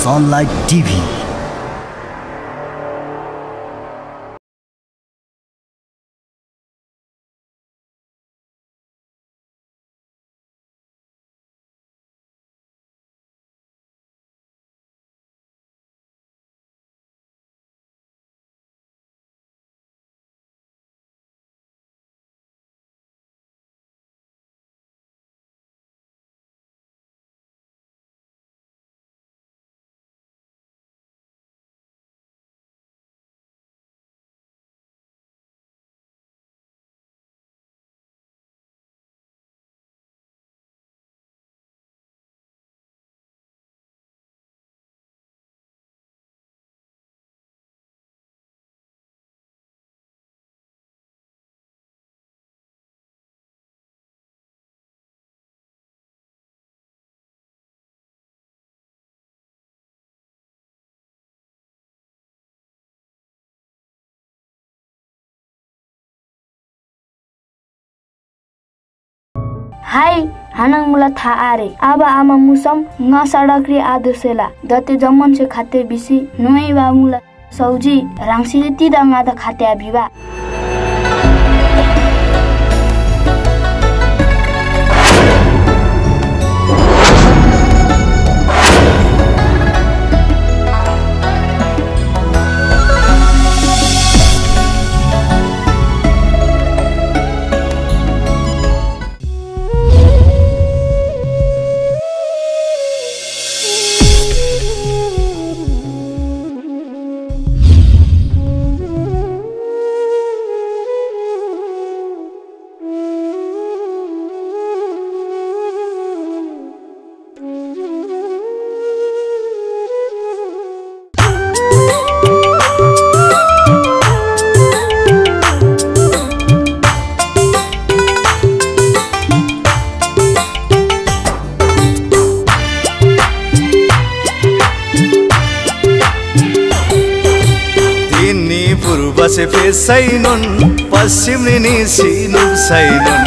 Sunlight TV। Hai, hanang mula tha are. Aba ama musam nga sadakri adusela. Date zaman se khate bisi nuai ba mula sauji rangsi tida nga da khate abiba. Se fesainon pasim ni sinum sainon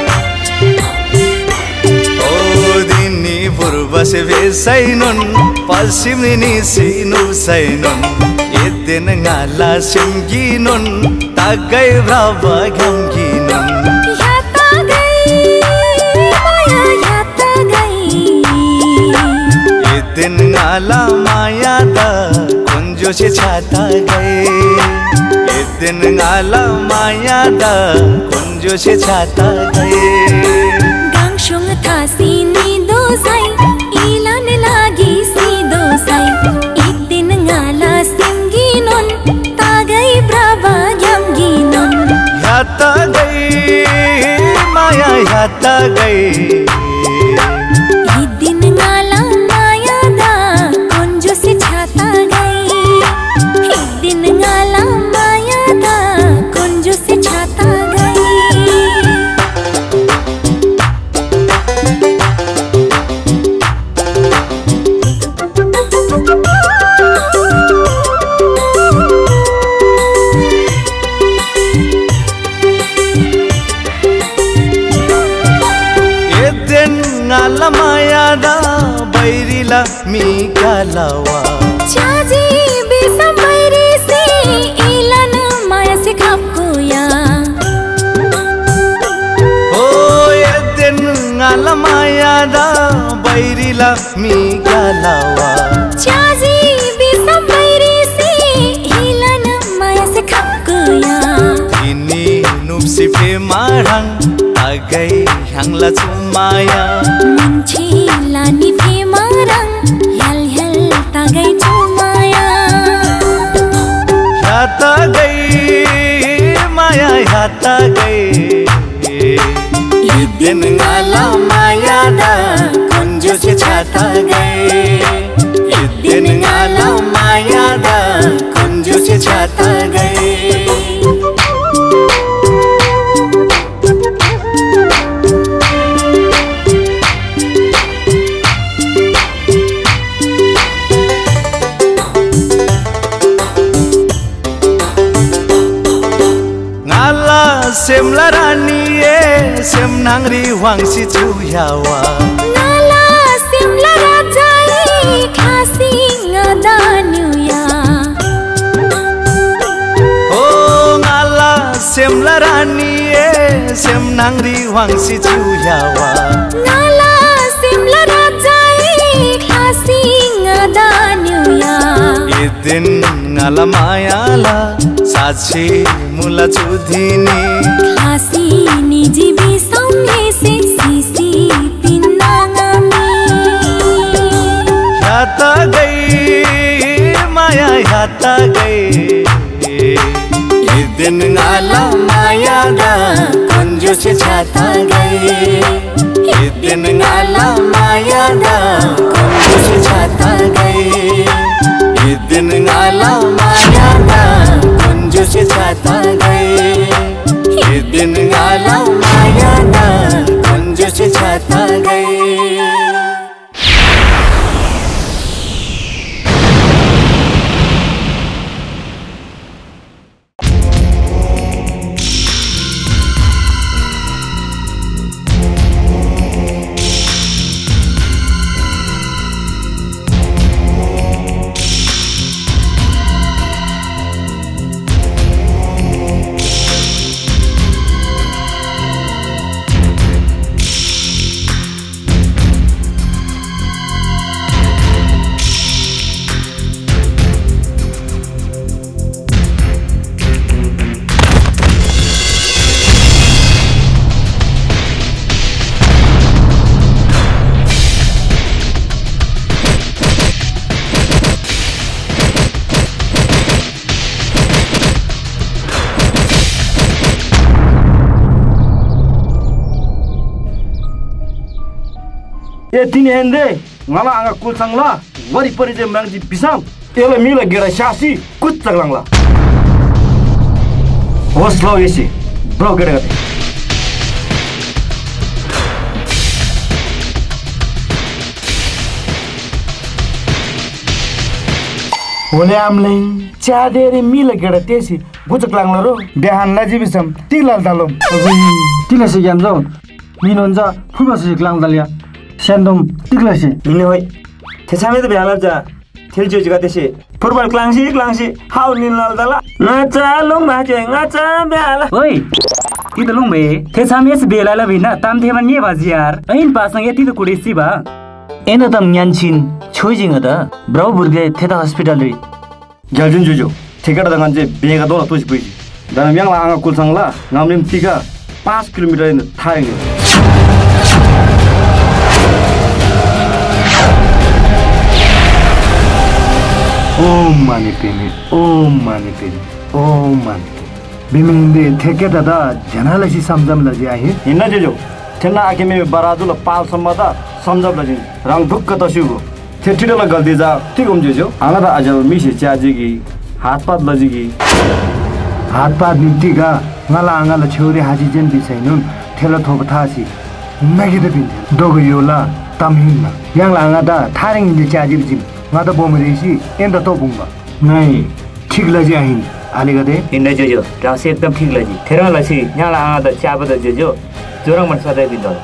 o dinni purva se fesainon pasim ni sinum sainon edden ngala simginon tagai brava gamginon yata gai maya yata gai edden ngala maya da kunjo se chata gai दिन ngala maya da kunjo se chata gaye gangshung thasi ni do sai ilan lagi si do sai ek din ngala simginon tagai brava yamginon yata gaye maya yata gaye ek din ngala maya da kunjo se chata gaye ek din ngala ngala maya da bairila mi kalawa chaji bisam bairi si ilan maya se khapkuya o eden ngala maya da bairila mi kalawa chaji bisam bairi si ilan maya se khapkuya ini nupsi fe marang agai hangla chumaya munchi lani fe marang yal yal tagai chumaya yata gai maya yata gai idin ngala maya da kunjo se chata gai idin ngala maya da kunjo se chata gai semla rani e sem nangri wangsi chuyawa ngala semla rajai khasi nangri wangsi chuyawa Ngala simla rajai khasi ngada nyuya Idin ngala mayala sachi mula chudhini khasi niji bisamle se sisi pinangami Yata gai maya yata gai Idin ngala maya da kunjo se chata gai Idin ngala maya da kunjo se chata gai Idin ngala maya da kunjo se chata gai Idin ngala maya da kunjo se chata gai Tini hende ngala anga kulsang la wari parije mangji pisam ele mila gera shasi kut chaglang la hoslo yesi bro gera gate Ole amling chadere mila gera tesi buchaklang la ro behan la jibisam tilal dalom tila se jamzo minonja phuma se klang dalia Shandom tiglasi minoi thesame to behalabja theljo jiga desi football klangsi how ninal dala ngacha long ma je ngacha behala oi id long me thesame se belala bina tam theman ye baziar ain pasang yati to kudesi ba ena tam nyanchin chojing ada brau burge theta hospital ri Galjun juju thekada dangan je bega dona tosi puji dana myang la anga kulsang la ngamrim tiga 5 kilometer in thang Oh mani peni oh mani biminde thekeda da janala si samjam laji ahe hinna jojo thenna ake me baradul pal samada samjam laji rang dukka ta sigo thetido la galdi ja tikom jojo ala da ajal mi se chajigi हात पात लजिगी हात पात नितिगा ngala angala chhori haji jen bisainun thela thok thasi magi de bin dogo yola tamhinna yang la ngada tharing ni chaji bijim ngada bomresi enda to bunga nai ठीक लजी आहिन आले गदे inna jojo rangsi ekdam thik laji thera lasi nyala anga da chaba da jojo jorang man sadai bidol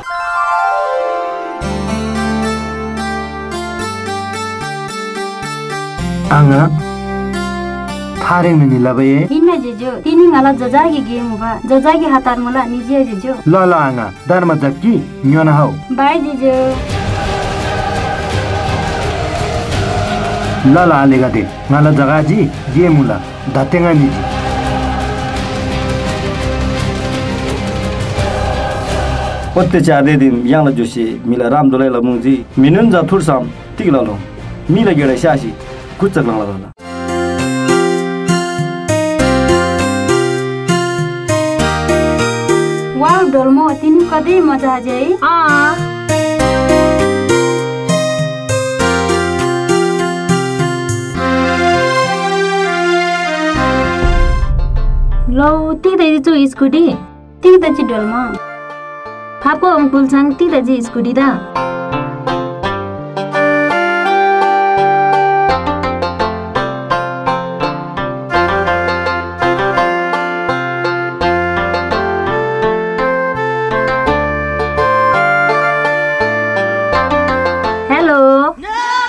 anga थारेङ निलाबे हिन्ने जेजो तिनी ngala जजागी गेम बा जजागी हातार मला निजे जेजो ल ल आङा दरमा जक्की न्योना हौ बाय जेजो ल ल आले गदे ngala जगाजी गेम मुला दतेङा निजी ओते चादे दिन याङला जोशी मिला राम दोलै लमुजी मिनुन जा थुरसाम तिगलालो मिला गेडा शासी कुचक लंगला वाव डोलमो तिनी कतै मजा आजे लौ तिदै जो स्कुटी तिदै छि डोलमो फापो अंकुल सांग तिदै जी स्कुटी दा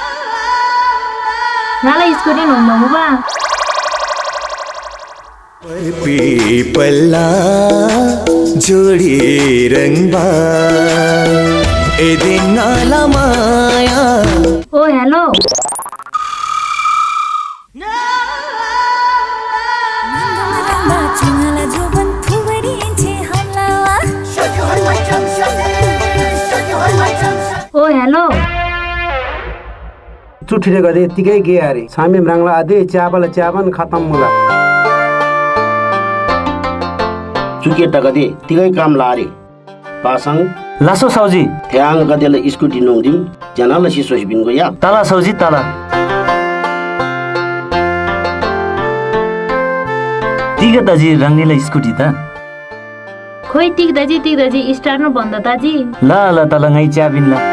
ngala iskuti nong ba पीपल्ला जोडी रंगबा ए दिनाला माया ओ हेलो ओ हेलो चुठीले गर्दै यतिकै गे अरे सामी म्राङला आदि च्याबल च्याबन खतम मुला चुके टगदे तिगै काम लारे पासङ लासो साउजी थ्याङ गदेले स्कुटी नौदिम जनाला सिसोस बिनको या ताला साउजी ताला तिग दाजी रङ्गीला स्कुटी त खोइ तिग दाजी स्टार्ट न बन्द दाजी ल ल तल ngै च्याबिन ल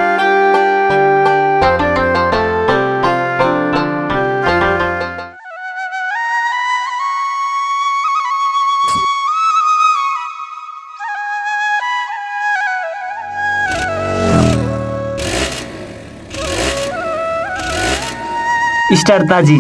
स्टार ताजी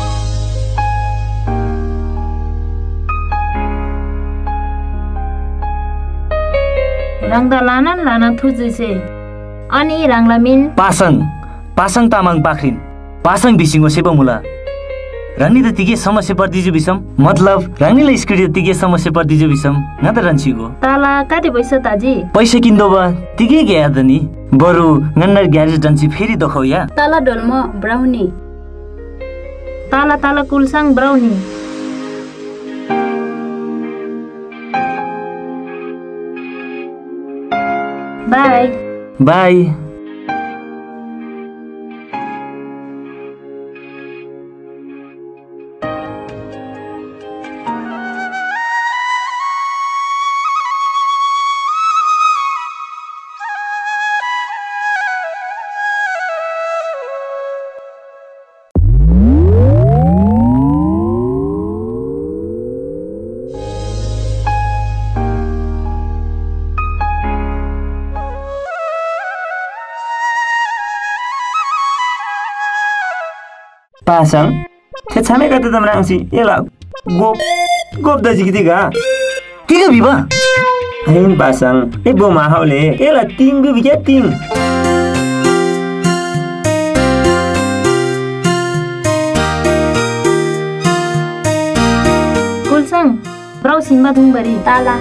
रंगदा लाना थुजुसे अनि राङला मिन पासङ तामाङ पाखरिन पासङ बिसिङो सेपमुला रानी त तिगे समस्या पर्दिजु बिसम मतलब रानीलाई स्कुटी तिगे समस्या पर्दिजु बिसम न त रन्सीको ताला कति पैसा ताजी पैसा किन्दो बा तिगे गया त नि बरु नन्नर ग्यारेज डन्सी फेरि दखौ या ताला डोल्म ब्राउनी ताला कुलसाङ ब्राउनी बाई पासङ थे छामे कते तम राङसी एला गोप दजी कितिगा तिगे बिबा हैन पासङ ए बो माहौले एला तिङ बिके तिङ कुलसाङ ब्राउ सिंबा दुङबरी ताला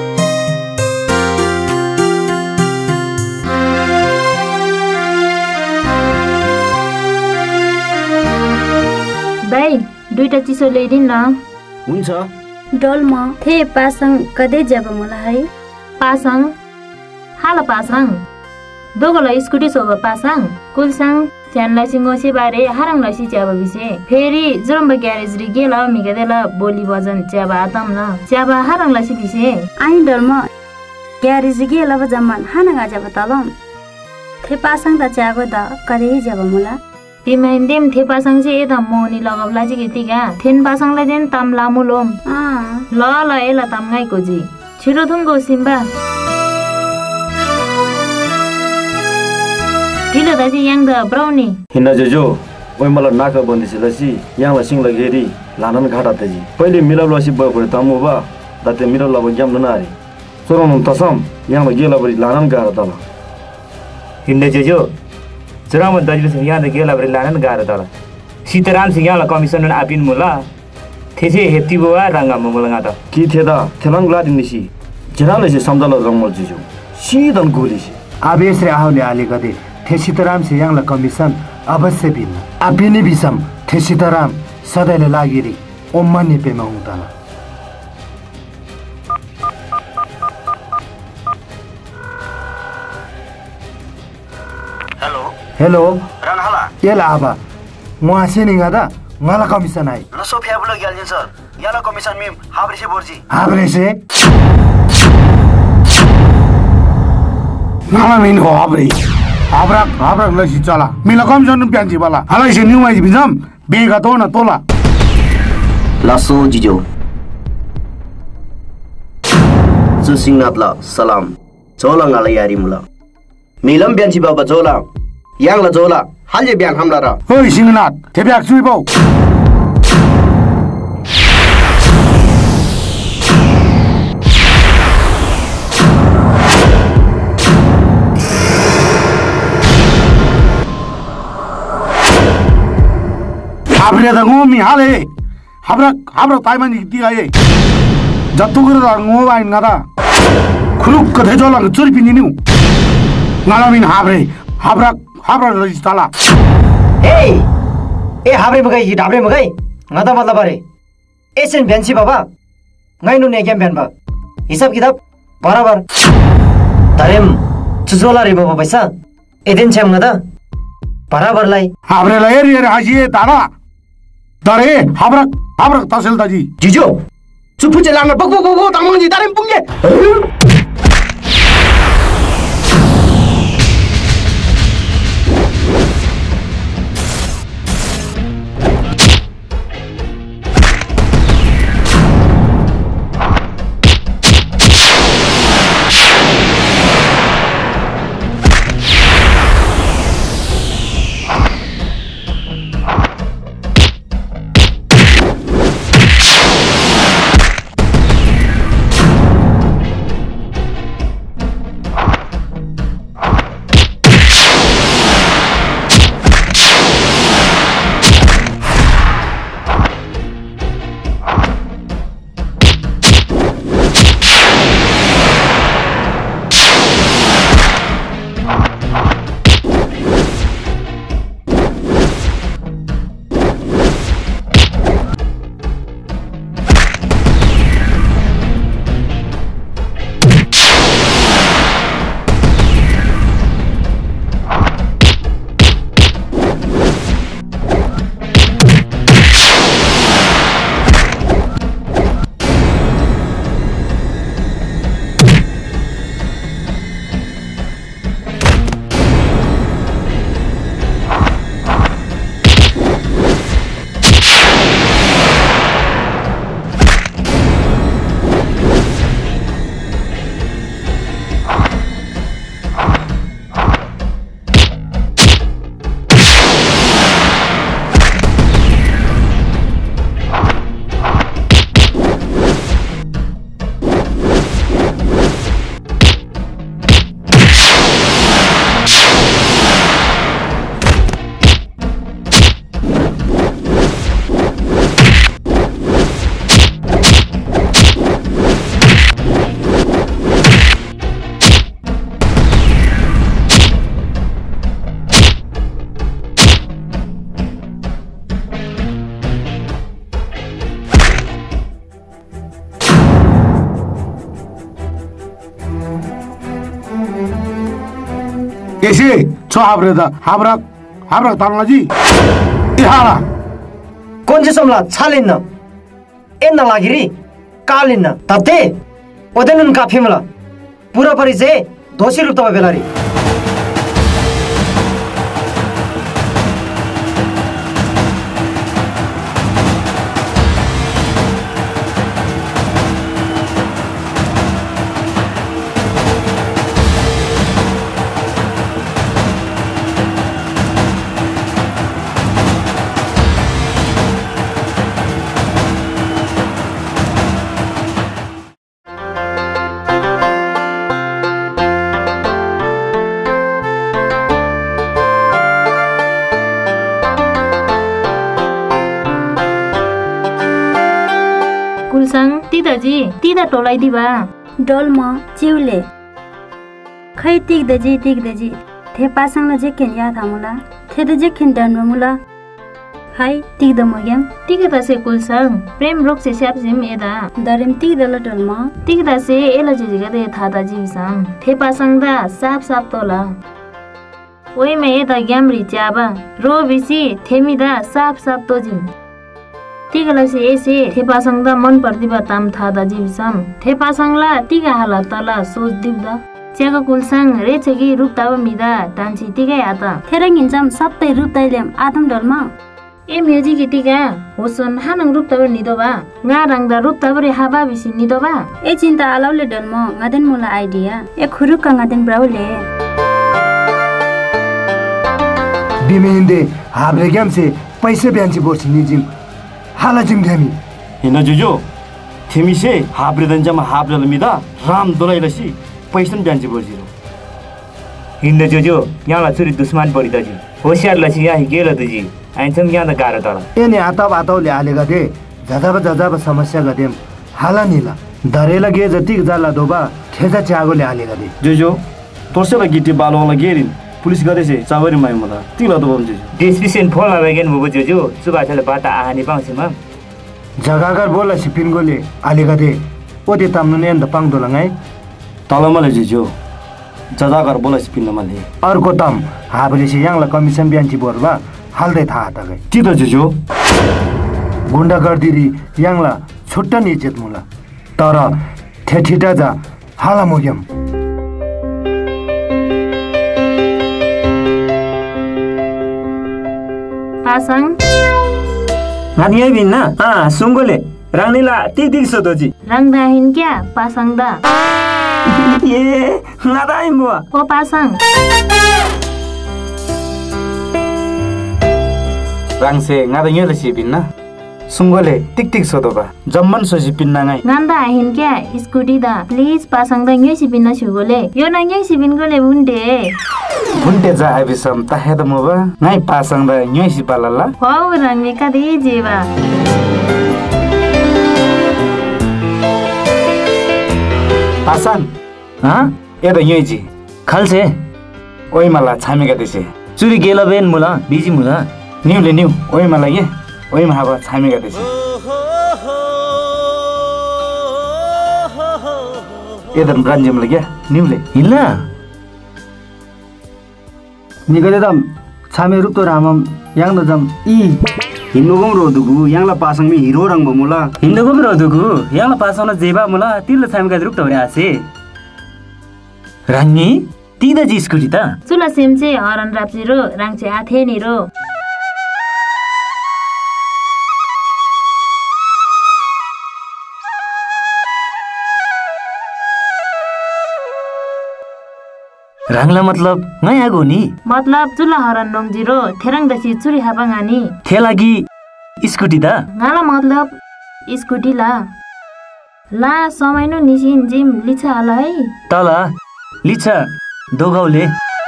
भाइ दुईटा चिसो ल्याइदिन न हुन्छ डोल्म थे पासङ कदै जाब मलाई है पासङ हाल पासङ दोगोला स्कुटी सोब पासङ कुलसाङ च्यानलाई सिंगोसे बारे हारङलाई सि च्याब बिसे फेरि जुरम्ब ग्यारेज रि गेला मिगदेला बोली बजन च्याब आतम न च्याब हारङलाई सि बिसे आइ डोल्म ग्यारेज गेला बजमन हानगा जाब तलम थे पासङ त च्यागो त कदै जाब मुला तिमाइन्देम थे पासङ चाहिँ एत मोनी लगाउला चाहिँ गीतिका थेन पासङलाई जेन ताम लामु लोम ल एला ताम गाइको जी छिटो थुङ्गो सिम्बा ढिलो दाजी याङ द ब्राउनी हिन्ना जोजो ओइ मलाई नाका बन्दिसे लसी याङला सिङला घेरी लानन घाटा तजी पहिले मिलाव लसी बय परे तमु बा दते मिलाव लब ग्याम ननारी सोरन तसम याङला गेला बरी लानन गारा तल हिन्ने जोजो जराम दाजुले सिङ यहाँ गेला बरी लानन गारा तल सीताराम सिङ यहाँ कमिसन आपिन मुला थेसे हेप्ती बुवा रंगा मुलगा त की थेदा थेलङ लादिनिसी जनाले सम्झल रंगमल जुजु सिधन गोलिसी आवेश रे आउने आले गदे थे सीताराम से याङला कमिसन अवश्य बिन आपिनी बिसम थे सीताराम सदैले लागिरी ओम्मनी पेमा हुँदैन हेलो रंगहाला येला आबा मुआसे निगादा मला कमिसन आइ न सोफिया बुला गेल सर याला कमिसन में हाब्रेसे बोर्जी हाब्रेसे नामा मिन हो हाब्रा लसी चला मिला कमिसन प्यान्जी वाला हलाई से न्यू आइ बिजम बेगा तो न तोला लासो जिजो सुसिङनाथला सलाम चोला ngala यारी मुला मिलम ब्यान्ची बाबा चोला याङला चोला हालजे ब्यान हमला र ओइ सिङनाथ थे ब्याक सुइ बौ हाब्रे द ngô mi hale habrak taiman ti ai jattu gura da ngô bain ngada khuluk ka thejola churi pininu ngalamin habrak rajistala ए हाब्रे मगाई हि ढाब्रे मगाई ngada मतलब अरे एसन भ्यान्सी बाबा ngainu ne gyam भ्यान बा हिसाब किताब बराबर तारेम चुजोला रे बाबा पैसा एदिन छम ngada बराबरलाई हाब्रेलाई हेर हाजिए दादा दरे habrak तहसीलदारजी जिजो चुप्पु चाहिँ लान बक तामाङजी तारेम पुङ्गे Ese cho habrak तामाङजी इहाला कोनसे समला छालिन्न एन्न लागिरी कालिन्न तते ओदेनुन काफिमला पूरा परिचय दोषी रूप तब बेलारी तिदा टोलाई दिबा डोल म चिउले खै तिक्दजी थे पासंग जेखेन या थामुला थे द जेखेन डन मुला हाय तिक्द म गेम तिगदा से कुलसंग प्रेम रोग से स्यापजिम एदा दरेम तिक्दल डोल म तिगदा से एला जिगा दे थादा जीवसंग थे पासंग दा साफ तोला ओइ मे एदा ग्यामरी च्याबा रो बिसी थेमिदा साफ तोजिम तिगलासे एसे थेपासंगदा मन पर्दिबा ताम थादा जीवसम थेपासंगला तिगा हाला तला सोच दिबदा च्यागा कुलसंग रेचेगी रुपताब मिदा टान्सी तिगै आता थेरंग हिंचम सबै रुपताइलेम आदम डलमा ए म्युजिक गिटिका होसन हानंग रुपताब निदोबा nga rangda रुपताब रे हाबा बिसि निदोबा ए चिन्ता आलाउले डलम ngaden मुला आइडिया ए खुरुक ngaden ब्राउले बिमेन्दे हाब्रे गेमसे पैसे ब्यान्ची बोर्छि निजिम हाला जिम धेमी हिना जुजो थेमिसे हाब्रेदन जमा हाब्रलमिदा राम दोलाइलसी पैसन ब्यान्ची बोर्जिरो हिन्द जुजो याला छुरी दुश्मन पडिदाजी होशियार लसी या गेल दजी आइन्छन् यहाँ त गाह्रो तर एने आताले हालेका थिए जजाब समस्या गदेम हाला निला धरेला गे जति जाला दोबा ठेजा च्यागोले हालेका थिए जोजो तोर्सेला गिटी बालोला गेरिन पुलिस गदेसे चावरी माइ मला तिला त बम जोजो डिस्क्रिप्सन फोन लगाइन मुबो जोजो सुबासले बाटा आहानी पाउँछिम जगागर बोला सिपिनगोले हालेका थिए ओते ताम्नु ने त पाङ दोलङाइ तलमले जोजो जजागर बोला सिपिन मले अर्को तम हाबलेसी याङला कमिसन बियान्ची बोरबा हाल्दै थाहा त गए ती त जोजो गुण्डा गर्दिरी याङला छुट्टा निचेत मुला तर ठेठिटा जा हाला मुग्यम पासाङ नादियै बिन्ना सुंगोले रानीला ती सोदोजी रंगदाहिन क्या पासाङ दा ए नादाइ बुवा ओ Pasang राङसे ngada nyele si binna sungole tik sodoba jamman so si pinna ngai nanda ahin kya scooty da please pasang da ngai si binna chugole yo na ngai si bin gole bunde ja abisam ta heda moba ngai pasang da ngai si palala ho rang me ka de jeba pasang eda ngai ji khalse oi mala chhamega dese चुरी गेला बेन मुला busy मुला new ओइ मलाई के ओइ महाबा छामे गर्दैछ Edan ब्रान्जेम लग्या न्यूले हिल्ला निगले दम छामे रुप तो रामम याङ न जम इ हिन्नोगम रोदुगु याङला पासङ मे हिरो रङ बमुला हिन्नोगम रोदुगु याङला पासङ जेबा मुला तिल छामे गा रुप तो रे आसे रानी तीदा जी स्कुटी ता चुला सेमचे हरन राप्जिरो राङचे आथे निरो राङला मतलब नयाँ आगो नि मतलब चुला हरन नोङ जिरो थेरङ दसी चुरी हापाङानी थेलागी स्कुटी दा गाला मतलब स्कुटी ला समयनो निसिन जिम लिछा होला है तला लिछा दोगाउले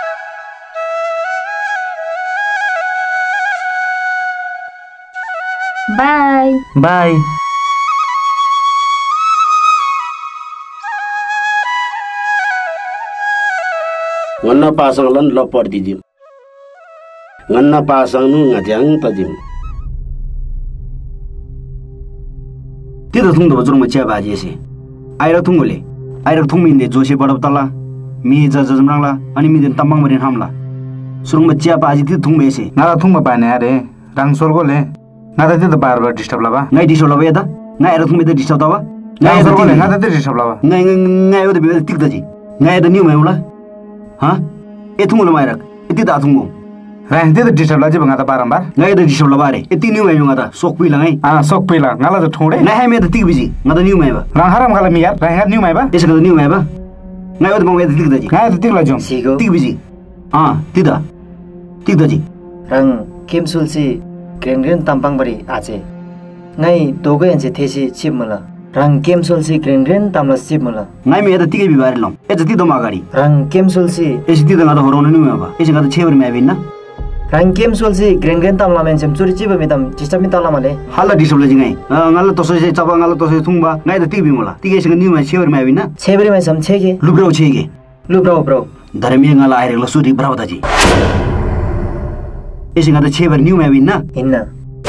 bye bye ngana pasang lan lopor dijim ngana pasang nu ngajang tajim तिरो थुङ दब जुरुम च्या बाजी से आइरा थुङले आइरा थुङ मिन्दे जोसे बडब तला मी जजमराङला अनि मिदेन तम्बाङ मरिन हमला सुरुङ च्या बाजी ति थुङ बेसे नाला थुङ पाने अरे राङ सोरगोले नादा त बार डिस्टर्ब लाबा ngai डिस्टर्ब लाबा यता ngai आइरा थुङ मिदे डिस्टर्ब दबा ngai सोरगोले नादा त डिस्टर्ब लाबा ngai ओदे बे तिक दजी ngai द न्यू मैउला ह ए थुङले माइरा यति दा थुङो राङ त डिस्टर्ब लाजे बंगा त बारम्बार ngai द डिस्टर्ब लाबा रे यति न्यू मैउ ngada sok पिला ngai sok पिला ngala त ठोडे ngai हाइ मे द तिक बिजी ngada न्यू मैबा राङ हराम गला मियार राङ हात न्यू मैबा यसको न्यू मैबा ngai ओदे बंगा तिक दजी ngai त तिक लाजो तिक बिजी तिक दजी राङ केमसुलसी ग्रेन ताम्पाङबरी आचे ngai दोगे एन्से थेसी चिपमला राङ केमसुलसी ग्रेन तामला चिपमला ngai मे द तिकै बिबार लम ए जति दम अगाडि राङ केमसुलसी एसी ति दंगा त हराउन न्यू मैबा एसी गदा छेबर मै बिन राङ केमसुलसी ग्रेन तामला मेन्सेम चुरी चिब मेदम चिस्टा मि तला मले हाला डिस्टर्ब लजि ngai ngala तसै चबा ngala तसै थुङबा ngai द तिक बिमला तिकै न्यू मै छेबर मै बिन छेबरी मै सम छेगे लुब्राउ छेगे लुब्राउ ब्रो धरमी ngala आइरेला सुति ब्रावदाजी एसी गदा छेबर न्यू मै बिन हिन्ना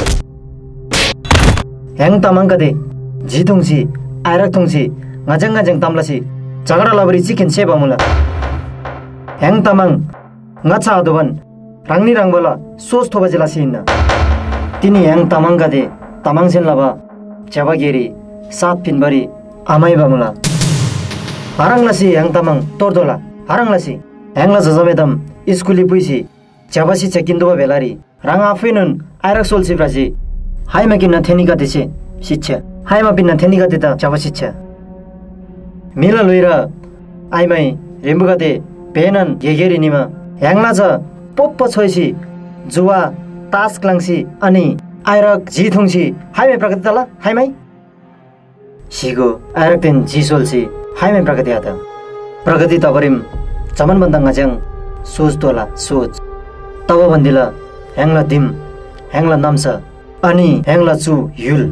ह्याङ तामाङ कदे जिथुङसी आइरक थुङसी ngajang tamlasi chagara labri chicken seba mula ह्याङ Tamang ngacha adoban rangni rangbola sos thoba jelasi hinna tini ह्याङ Tamang kade tamang sen laba chabageri sat pinbari amai bamula haranglasi ह्याङ तामाङ tordola haranglasi ह्याङला जजमेदम स्कुली पुइसी chabasi chekindoba belari rang afenun आइरक सोलसी प्रासी हाइमा किन्न थेनिका देसे शिक्षा हाइमा पिन्न थेनिका देता चाबा शिक्षा मिला लुइरा आइमाई रेम्बुका दे पेनन गेगेरी निमा ह्याङला छ पोप्प छोइसी जुवा तास क्लाङसी अनि आइरक जिथुङसी हाइमे प्रगति तला हाइमाई सिगो आइरक तेन जिसोलसी हाइमे प्रगति आता प्रगति तबरिम चमन बन्दा ngajang सोच तोला सोच तब बन्दिला ह्याङला दिम ह्याङला नाम्छ अनि ह्याङला चु युल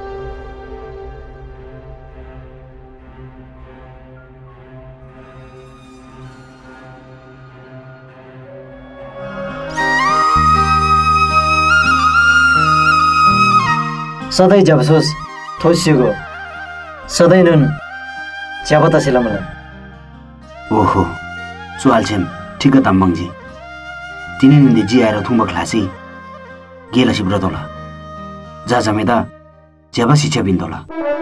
सधैँ जबसोस थोसिएको सधैँ नुन च्यापतासिला मलाई ओहो चुहाल्छेम ठिक ताम्बाङजी तिनी निन्दे जी आएर थुम्ब ख्लासी गेला सिब्रतोला जा जमेदा ज्याबा शिक्षा बिन्दोला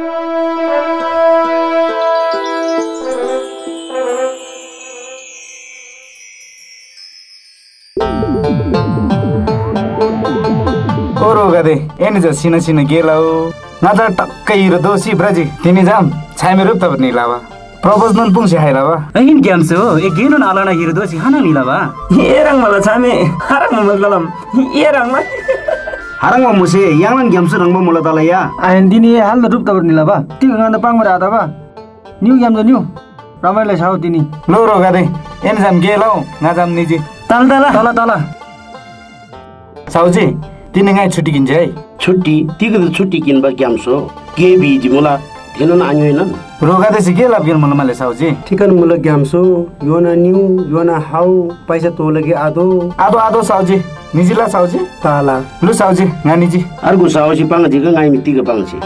ओरो गदे एनी ज सिना सिना गेलाउ नजर टक्कै हिरो दोषी ब्रजी तिनी जाम छामे रूप त निलावा प्रपोज नन पुंसे हाइलावा ऐन ग्यामसो ए गेनो नालाना हिरो दोषी हाना निलावा ए रङ मला छामे हारङ मलम ए रङ हारङमा मुसे याङन ग्यामसो रङमा मुला तलया आइन दिनी हाल रूप त निलावा ती गान्दा पाङमा आदावा न्यू ग्याम ज न्यू रमाइलो छाउ तिनी लो रो गदे एनी जाम गेलाउ नाजाम निजी तल तल तल साउजी तिनी गाई छुट्टी किन्छ है छुट्टी तिगो त छुट्टी किनबा ग्यामसो के बिजी मुला धेन आइएन रोगा देसी के लाभ गिर मुला माले साउजी ठिकन मुला ग्यामसो योना न्यू योना हाउ पैसा तोलगे आदो आदो आदो साउजी निजिला साउजी ताला लु साउजी नानीजी अर्को साउजी पाङ जिगा गाई मितिको पाङछि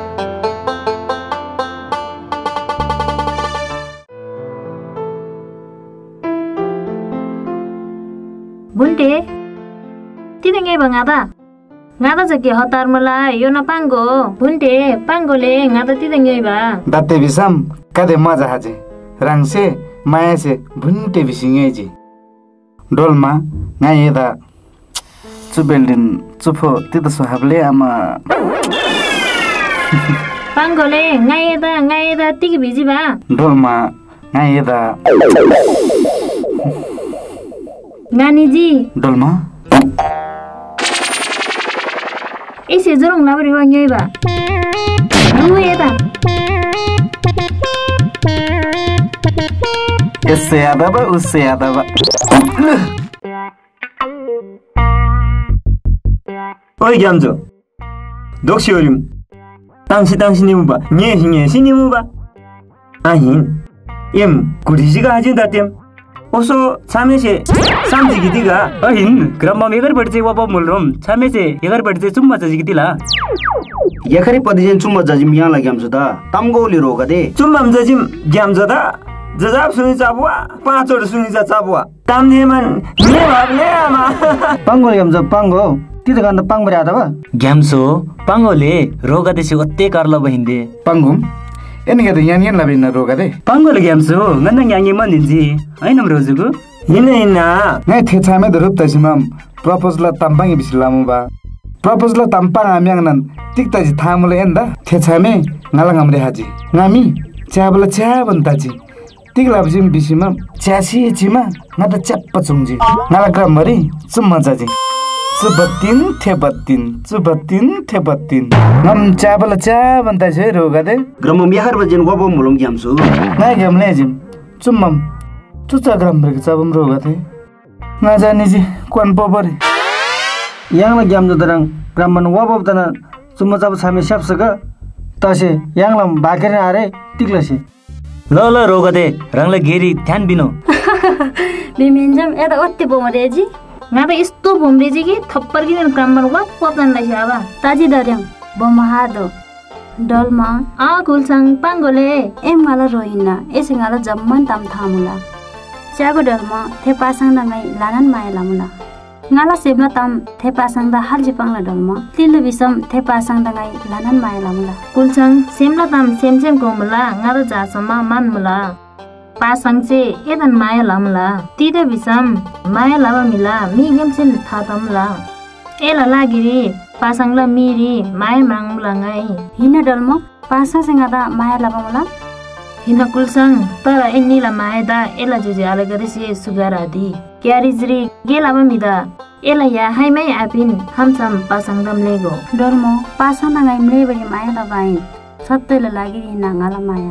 बुन्टे तिदे बङादा ngada jake hotar mala yona pango bunte pangole ngada tideng ba datte bisam kade maja haje rangse maya se bunte bisingeji dolma ngayeda chubeldin chupho tida sohable ama pangole ngayeda tig biji ba dolma ngayeda nani ji dolma ese jorong labri wa ngai ba nu eta esse adaba usse adaba oi gyamjo dokshi orim 당시 니무바 녜시 니무바 아힌 임 구리지가 하진다템 ओसो छामेसे सामजी गिदिगा अहिन ग्राममा megger बडचे वापा मुलरम छामेसे eager बडचे चुम्मा जजी गिदिला यखरी पदिजेन चुम्मा जजिम या लाग्याम जदा तमगोली रोगा they चुम्मा जजिम game जदा जजाब सुनि चाबुवा पाँचवटा सुनि चाबुवा तामनेमान ने भागले आमा पांगो ग्याम ज पांगो तितो गन्द पांग बरे आदवा ग्यामसो पांगोले रोगा देसे ओत्ते करला बहिन्दे पांगुम एनिगेद यानियन लाबिन रोगा दे पांगोले ग्यामसो गन्द याङे मन्दिन्जी हैन रोजुगु हिना ngai thechame de rup tasimam propose la tampang bislamu ba propose la tampang amyang nan tikta ji thamule enda thechame ngalang amre haji ngami chabla chaban taji tikla bjim bisimam chasi jima ngata chappa chungji ngala gram mari chumma jaji Cubatin thebatin ngam chabla chaban taji roga de gramam yahar bajen wabo mulum gyamsu ngai gam lejim chummam तुचा ग्राम बरेक चाबम रोगा थे ना जानी जी कोन पोबरे यांगला game जदरंग ग्रामन वाबब तना चुम्मा चाब छामे स्यापसग तसे यांगला बाकेर आरे टिक्लसे ल ल रोगा दे रंगला गेरी ध्यान बिनो बिमिन्जम एदा ओत्ते बोमरेजी ngada isto bomreji ki thappar ki ग्रामन वाप nan la shaba taji darem bomahado dolma a kulsang pangole em ngala roina ese ngala jamman tam thamula Chago dalma the pasang da ngai lanan mai lamuna ngala sebna tam the pasang da halji pangla dalma tilu bisam the pasang da ngai lanan mai lamula kulchang semla tam semchem ko mula ngara ja sama man mula pasang che edan mai lamula tide bisam mai lama mila mi gem chen tha tamla ela lagiri pasang la miri mai mang mula ngai hina dalma pasang senga da mai lama mula Hina kulsang tara enni la maeda ela juji alagari si sugara di kyari jri gela mamida ela ya hai mai apin hamsam pasang dam lego dormo pasang na ngai mle bari maya da bain sattela lagi hina ngala maya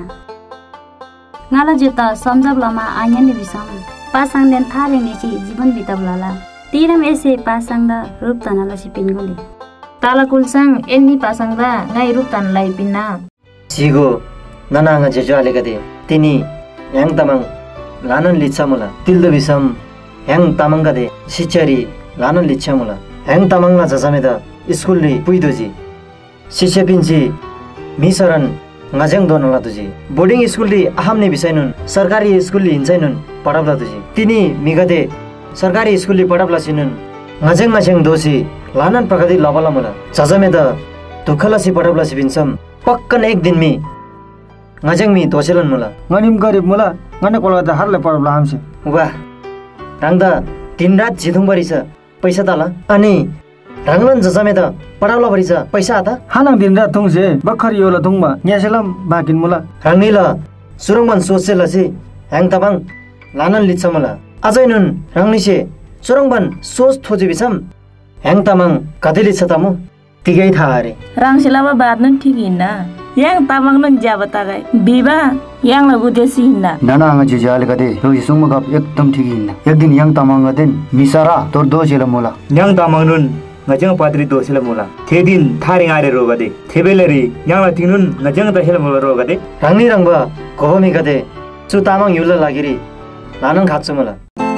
ngala jeta samjab lama anya ni bisam pasang den thare ni chi jiban bitab lala Tiram ese pasangda rup tanala si pingoli. Tala kulsang enni pasangda ngai rup tanala ipinna. Sigo nana nga jejo alikade tini yang tamang lanan lichamula tildo bisam yang tamang gade sichari lanan lichamula yang tamang na jasameda स्कुलले पुइदोजी शिक्षा पिन्ची मिसरन ngajang donala tuji boarding स्कुलले आहामने बिसाइनुन सरकारी स्कुलले हिन्छैनुन पढाब्ला तुजी तिनी मिगदे सरकारी स्कुलले पढाब्ला सिनुन ngajang दोसी लानन प्रगति लबला मुला जजमेदा दुखलासी पढाब्ला सिबिन्छम पक्कन एक दिन मी ngajang मी दोसेलन मुला ngनिम गरिब मुला ngane कोलगता हरले पढाब्ला हमसे वाह रांगदा दिन रात जिथुङबरी छ पैसा ताला अनि Ranglan jasameda padawla barisa paisa ata hanang din ra thungse bakhari yola thungma nyaselam bakin mula rangila surangman sosela si hang tabang lanan litsamala ajainun rangnise surangban sos thoji bisam hang tamang kadeli chatamu tigai thare rangsilaba badnun thigina yang tamang nun jabatagai biba yang lagu desina nana anga jijal gade ro isungma gap ekdam thigina ekdin yang tamang gaden misara tor do jela mola yang tamang nun ngajang patri dosela mula thedin tharing are rogade thebeleri yangla tinun ngajang ta hel mula rogade rangni rangba gomi gade chu tamang yula lagiri nanang khatsu mula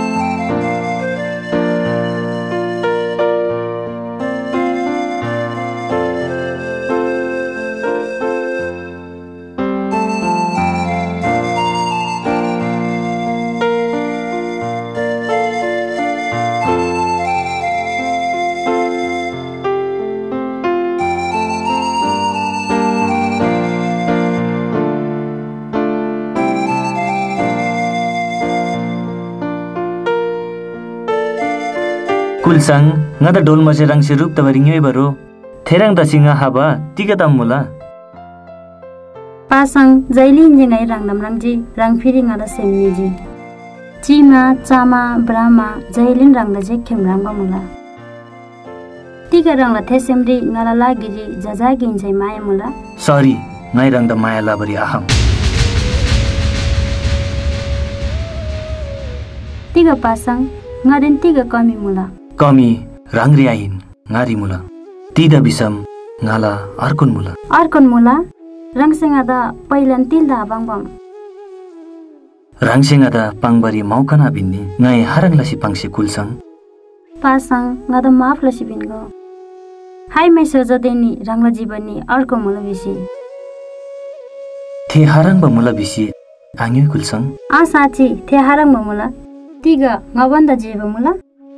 kulsang ngada dol mase rang sirup tabari ngoi baro therang da singa haba tigatam mula pasang jailin jengai rang namrangji rang phiri ngada semni ji chima chama brahma jailin rang da je khemrang ba mula tiga rang la thesemri ngala lagiri jaja ginjai maya mula sorry ngai rang da maya labari aham tiga pasang ngaden tiga kami mula kami rangri ain ngari mula tida bisam ngala arkon mula rangsenga da pailan tilda bangbam rangsenga da pangbari maukana binni ngai haranglasi pangsi kulsang pasang ngada maflasi bingo hai meso jadeni rangla jibani arko mula bisi the harang ba mula bisi angyo kulsang a sachi the harang ba mula tiga ngabanda jiba mula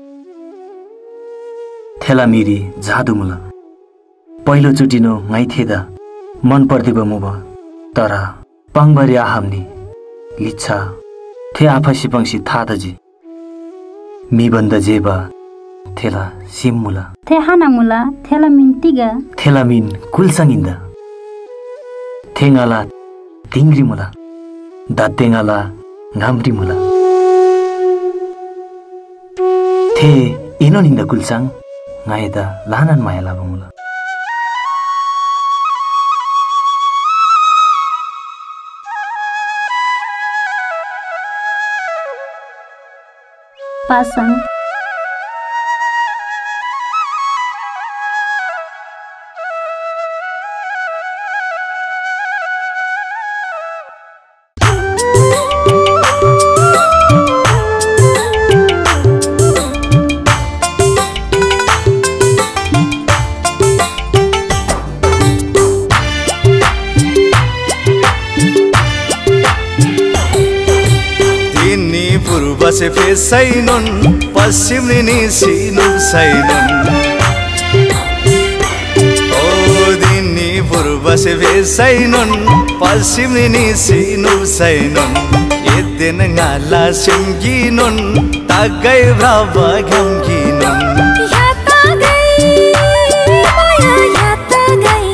थेला मिरी जादु मुला पहिलो चुटिनो ngai थेदा मन पर्दिबो मुबा तरा पाङबरी आहामनी लिच्छा थे आफसी पंक्षी थादजी me बन्द जेबा थेला सिम मुला थे हाना मुला थेला मिन तिगा थेला मिन कुलसंगिन्दा थेंगाला तिंग्री मुला दातेंगाला ngamri मुला थे इनोनिन्दा कुलसंग ngaida lanan maya labamula pasang se fesainon pasimni ni sinum sainon o dinni purba se fesainon pasimni ni sinum sainon edden ngala simginon tagai brava gamginon yata gai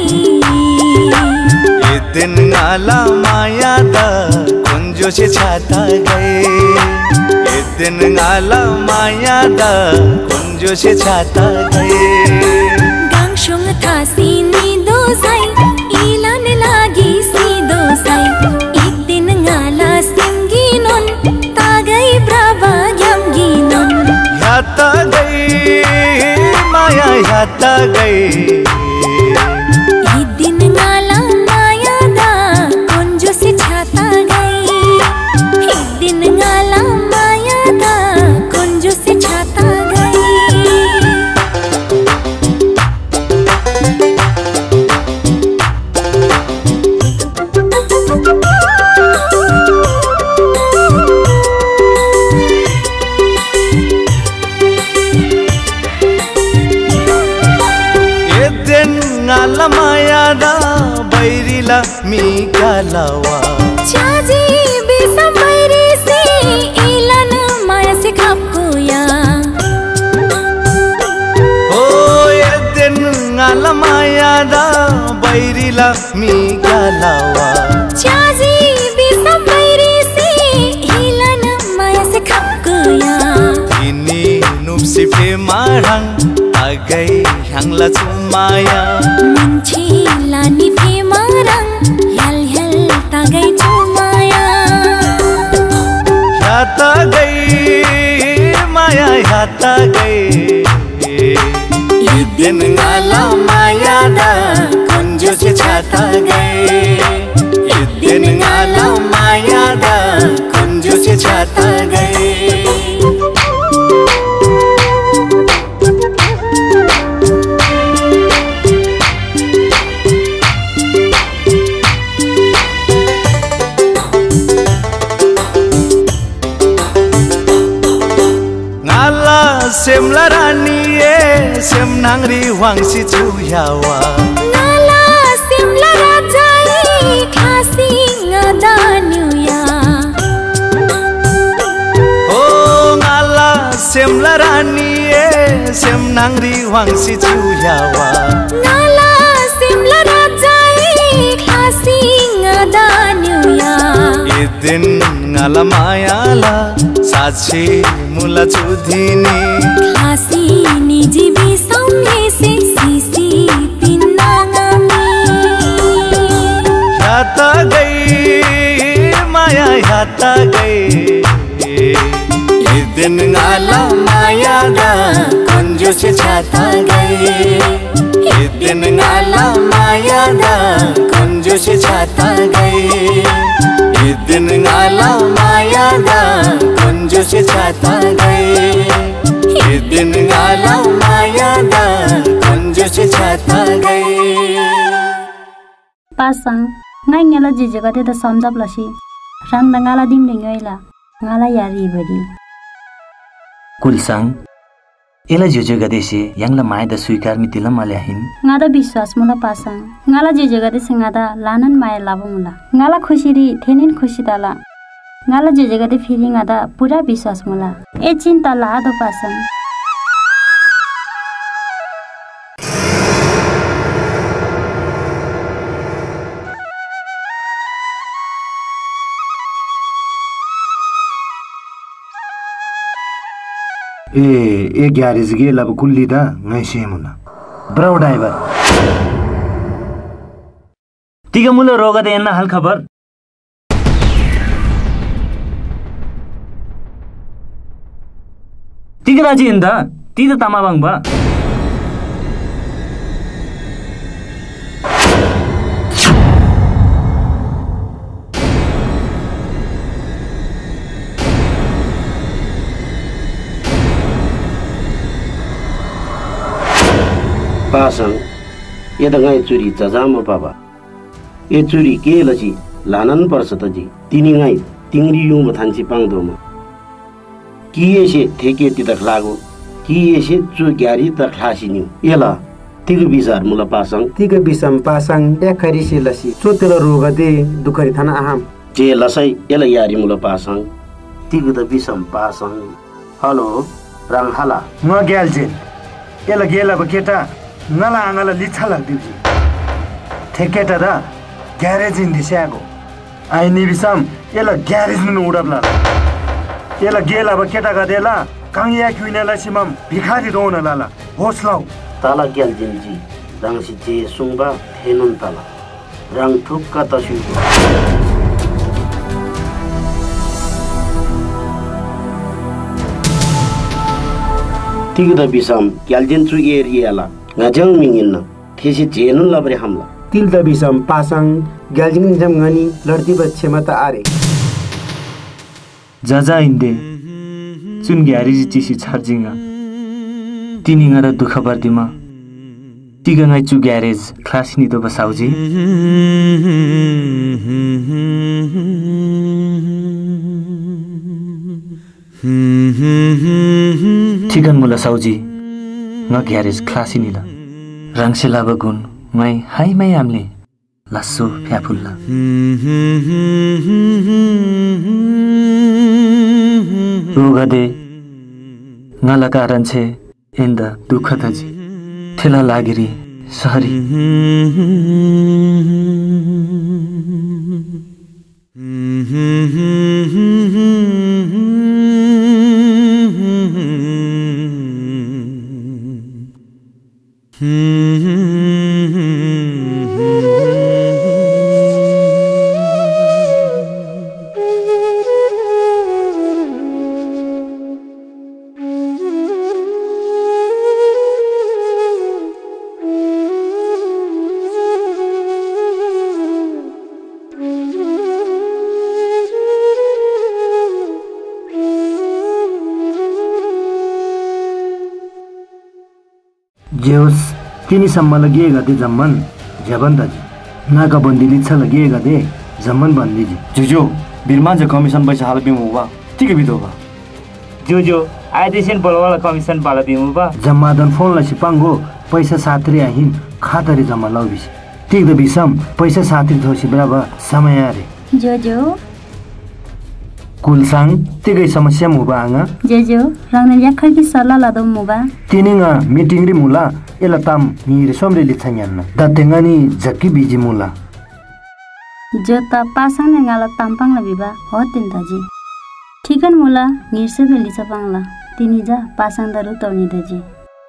edden ngala maya da kunjo se chata gai दिन ngala maya da kunjo se chata gaye gangshung thasi ni do sai ilan lagi si do sai ek din ngala simginon tagai brava yamginon yata gai माया याता गए दिन गाला माया दा कुंजो से छाता गई दिन गाला माया दा कुंजो से छाता गई ngala maya da bairila mi kalawa chaji bisa bairi se ilan maya se khapko ya oh yeden ngala maya da bairila mi kalawa chaji bisa bairi se ilan maya se khapko ya ini nupsi fe marang agai hangla chumaya munchi lani fe marang hal hal tagai chumaya hata gai maya hata gai idin ngala maya da kunjo se chata gai idin ngala maya da kunjo se chata gai sem larani e sem nangri wangsi chuyawa ngala sem larajai khasi ngadanuya oh ngala sem larani e sem nangri wangsi chuyawa ngala sem larajai khasi ngadanuya idin ngala mayala sachi mula chudhini khasi niji bisamle se sisi pinnangami hata gai maya hata gai idin ngala maya da kunjo se chata gai idin ngala maya da kunjo se chata gai idin ngala maya da kunjo se chata gai idin ngala maya da kunjo se chata gai pasang ngai ngela jije gade da samjab lasi rang da ngala dim ngela ngala yari bari कुलसाङ एला जो जो गदेसे यांगला माया द स्वीकार मितिला माल्याहिन ngada biswas mula pasang ngala jije gade singada lanan maya labo mula ngala khushiri thenin khushi dala ngala jije gade feeling ada pura biswas mula e chinta la do pasang ए garage गे लब कुल्ली दा ngai सेमुना ब्राउ driver तिगा मुला रोगदे एन्ना हाल खबर तिगा राजी इंदा तिदा तमाबाङ बा pasang ya da ngai churi jajama baba e churi ke lachi lanan parsata ji tini ngai tingri yu mathanchi pangdoma kiye se theke ti dakhlago kiye se chu gyari dakhlasi ni ela tigu bizar mula pasang tiga bisam pasang ya kharisi lasi chotela rogade dukhari thana aham je lasai ela yari mula pasang tigu da bisam pasang halo rang hala म ग्यालजेन एला गेला बकेटा नला आंगला लिछा लाग्दिबी ठेकेटा दा garage in दिसागो आइनी बिसम एला garage नु उडबला एला गेला बकेटा गदेला कांगिया क्विनेला सिमम भिखारी दोन लाला होसलाउ ताला ग्यालजेन जी रंग सि जे सुंबा हेनन ताला रंग थुक्का तसु Tiga bisam gyaljen chu area ngajang mingin na thesi jenun labre hamla Tilda bisam pasang galjing jam ngani लड़ती बच्चे मत आ रे जाजा इन्दे चुन ग्यारिज चिसी छर्जिङा तिनीङा र दुःख बर्दिमा तिगङाइ चु ग्यारेज क्लासिनी तो बसाउजी ठिकन मुला साउजी nga ग्यारेज क्लासिनी ला रांसे लाबा गुन मै हाइ मै आमले लासो फ्याफुल्ला रोगदे ngala कारण छे एन्द दुःख तजी ठेला लागिरी सहरी जेवस तिनी सम्म लगिए गते जम्मन जबन्दाजी नाका बन्दिली छ लगिए गते जम्मन बन्दिजी जुजो बिरमान जे कमिसन पैसा हाल बिमु बा ठीक बिदो बा जुजो आइदेशन बोलवाला कमिसन बाला बिमु बा जम्मादन फोन ला सिपांगो पैसा साथरी आहिन खातरी जम्मा लबिस ठीक द बिसम पैसा साथरी थोसी बराबर समय आरे जोजो कुलसाङ तिगै समस्या मुबा आङा जोजो रांगन याखर की सल्लाह लादो मुबा तिनीङा मिटिङ रि मुला एला ताम निर समरे लिछान्यान दतेङानी जक्की बिजी मुला जो ता पासाङ ने गाला तामपाङ ला बिबा हो तिनताजी ठिकन मुला निरसे भेली छपाङला तिनी जा पासाङ दरु तौनी दजी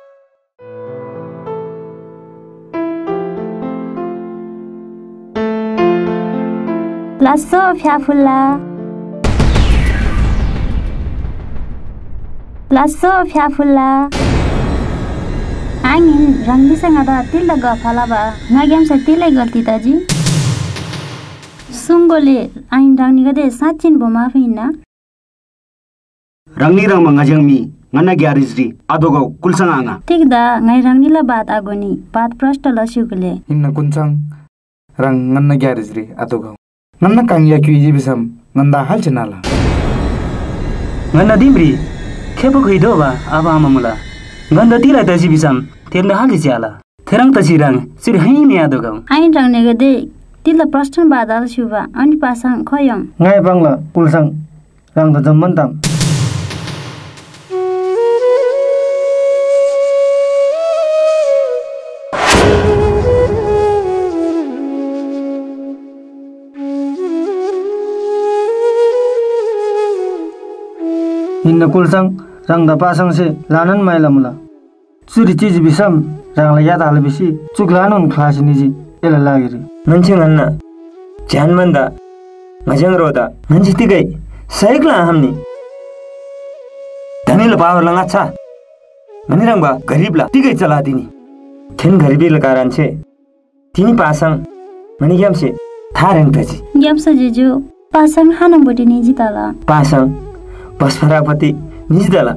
लासो फ्याफुल्ला लासो फ्याफुल्ला आङिन रंगीसँग त तिल्ला गफाला बा नगेम से तिलै गल्ती तजी सुंगोले आइन रांगनी गदे साचिन बोमा फिना रंगनी रंग मंगाजंग मी ngana ग्यारेजरी आदोगौ कुलसंग आङा ठीक दा ngai rangनीला बात आगोनी बात प्रष्ट लस्युगले हिन्न कुन्छङ रंग ngana ग्यारेजरी आदोगौ ngana कांगिया क्युजी बिसम nganda हालचनाला ngana Dimri खेपो खैदो बा अब आमा मुला गन्दा तिला तसी बिसम तेर्न हालि च्याला थेरङ तसी रङ सिर हई मे आदोगौ आइन रंगने गदे तिला प्रश्न बादल सुबा अनि Pasang खयङ ngai bangla kulsang rang da jamman tam हिन्न कुलसंग रंग दा पासंग से लानन माइला मुला चुरी चीज बिसम रंगला याद हाल बिसी चुकलानुन क्लास निजी एला लागिरी नन्छे नन्न ज्यान मंदा मजंग रोदा नन्छे तिगै सैकला हमनी धनील पावर लंगा छ ननी रंगबा गरीबला तिगै चला दिनी थेन गरीबीला कारण छे तिनी पासंग मनी गेम से थारंग तजी गेम से जेजो पासंग हानम बडी निजी ताला पासंग बसफरापति निजदला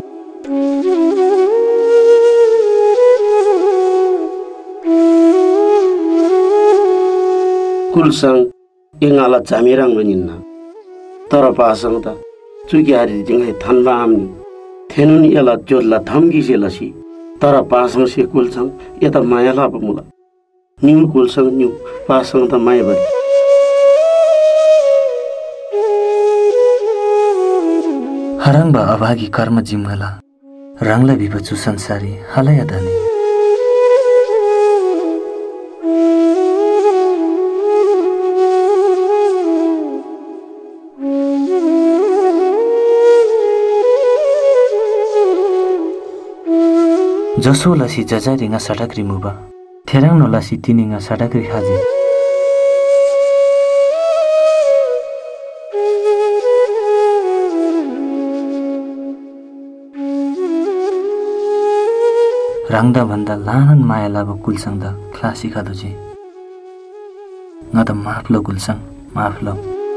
कुलसंग एंगाला जामेराङ बनिन्न तर पासंग त चुक्यारी जिङै थान्बा आम्नी थेनुन एला जोदला धम्की से लसी तर पासंग से कुलसंग एता मायाला बमुला न्यू कुलसंग न्यू पासंग त माया बरी हरंबा अभागी कर्म जिम्मला रंगला बिबचु संसारी हलया दानी जसो लसी जजारिङा सडक रिमुबा थेराङ नलासी तिनिङा सडक रि हाजी राङ्दा भन्दा लानन माया लाभ कुलसँग क्लासी खादो जे न त माफ लो कुलसँग माफ लो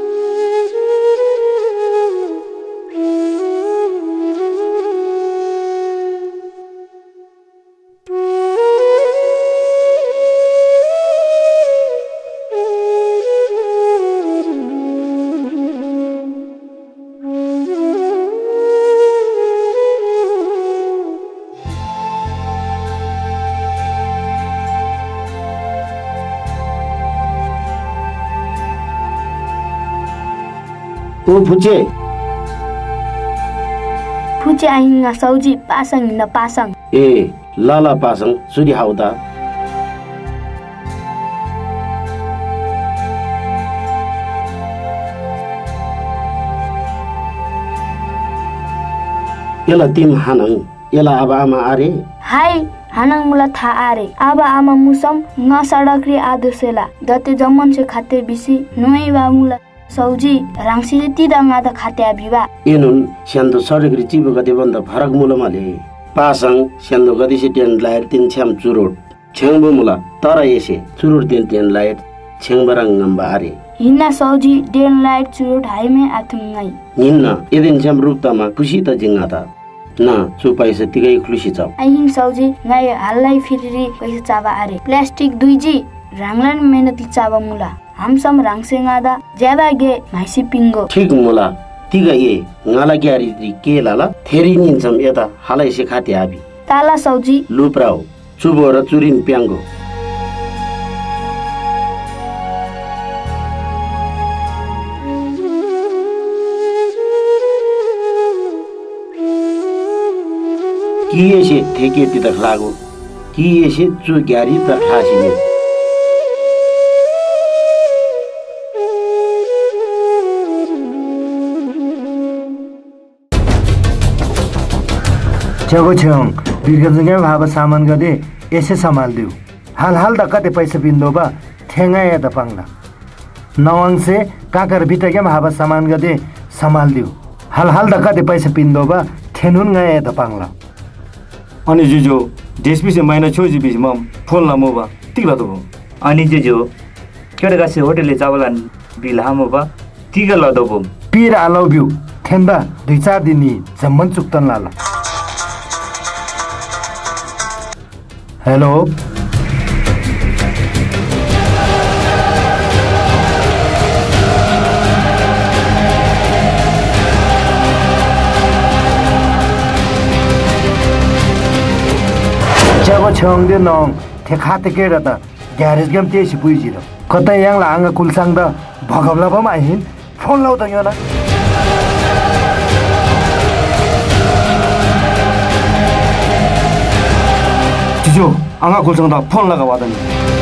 ओ फुचे फुचे आइंगा सौजी पासङ हिँड्न पासङ ए लाला पासङ सुरी हाउदा एला तिम हानङ एला आबा आमा आरे हाय हानङ मुला था आरे आबा आमा मुसम न सडकरी आदुसेला दते जम्मन से खाते बिसी नुई बा मुला सौजी रांसी तिदा गादा खाते बिवा एनुन स्यान्दो सडकरी चिबो गते बन्द फरक मुलमाले पासङ स्यान्दो गति से टेन लायर तिन छ्याम चुरोट छ्याङबो मुला तर एसे चुरोट टेन लायर छ्याङबरङ ngamba आरे हिन्ना सौजी डेन लाइट चुरोट हाइमे आथुङै हिन्ना एदिन छ्याम रुपतामा खुशी त जिंगाता न चुपाइसे तिगै खुशी छ आइहिन सौजी गाय हल्लाई फिरी पैसा चाबा आरे प्लास्टिक 2G राङलन मेहनती चाबा मुला हमसम राङसेङादा ज्यादा गे माइसी पिंगो ठीक मुला तिगै ए ngala ग्यारी के लाला थेरी निन्छम यता हालै से खाते आबी ताला सौजी लुप्राउ चुबो र चुरिन प्याङ्गो किएसे ठेके तितख लागो किएसे चु ग्यारी त खासिने छेगो छेङ बिगजंगे भाबा सामान गदे ऐसे संभाल दिउ हाल हाल द कते पैसा पिन्दो बा ठेंगा या त पांगला नवांग से काकर बितगे भाबा सामान गदे संभाल दिउ हाल हाल द कते पैसा पिन्दो बा ठेनुन गा या त पांगला अनि जुजो डेसपी से माइना छोजी बिस मम फोन लामो बा तिगला तो अनि जुजो केडगा से होटलले चावलान बिल हामो बा तिगला दो बम पीर आलो बिउ ठेंदा 2-4 दिनी जम्मन चुक्तन लाला हेलो जब छङ दे नङ थे खाते के र त ग्यारेज गेम तेसी पुइजिरो कतै याङ लाङ कुलसाङ द भगवला बम आइहिन फोन लाउ त योना जो आंगा कुलसाङ द फोन लगा वादनी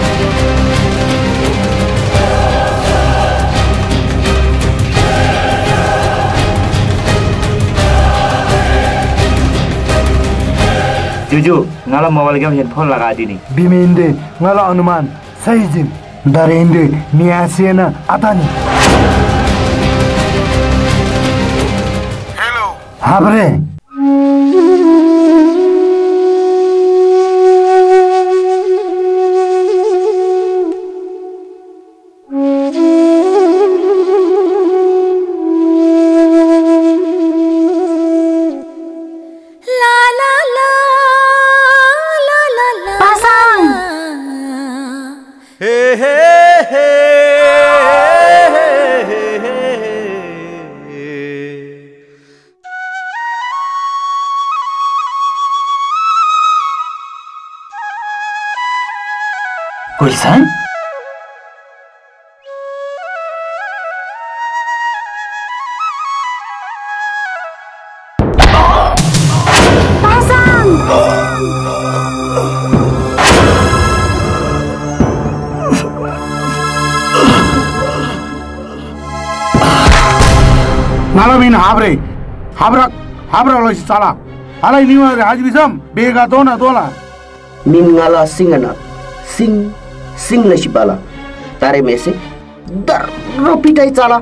जुजु ngala मोबाइल गेम से फोन लगा दिनी बिमेन्दे ngala अनुमान सही जिम दरेन्दे मियासेना आतानी हेलो हाबरे कुलसाङ Malamin habre losi sala halai niwa haji bisam bega dona dola min ngala singana sing la sibala tare mese dar ropitai chala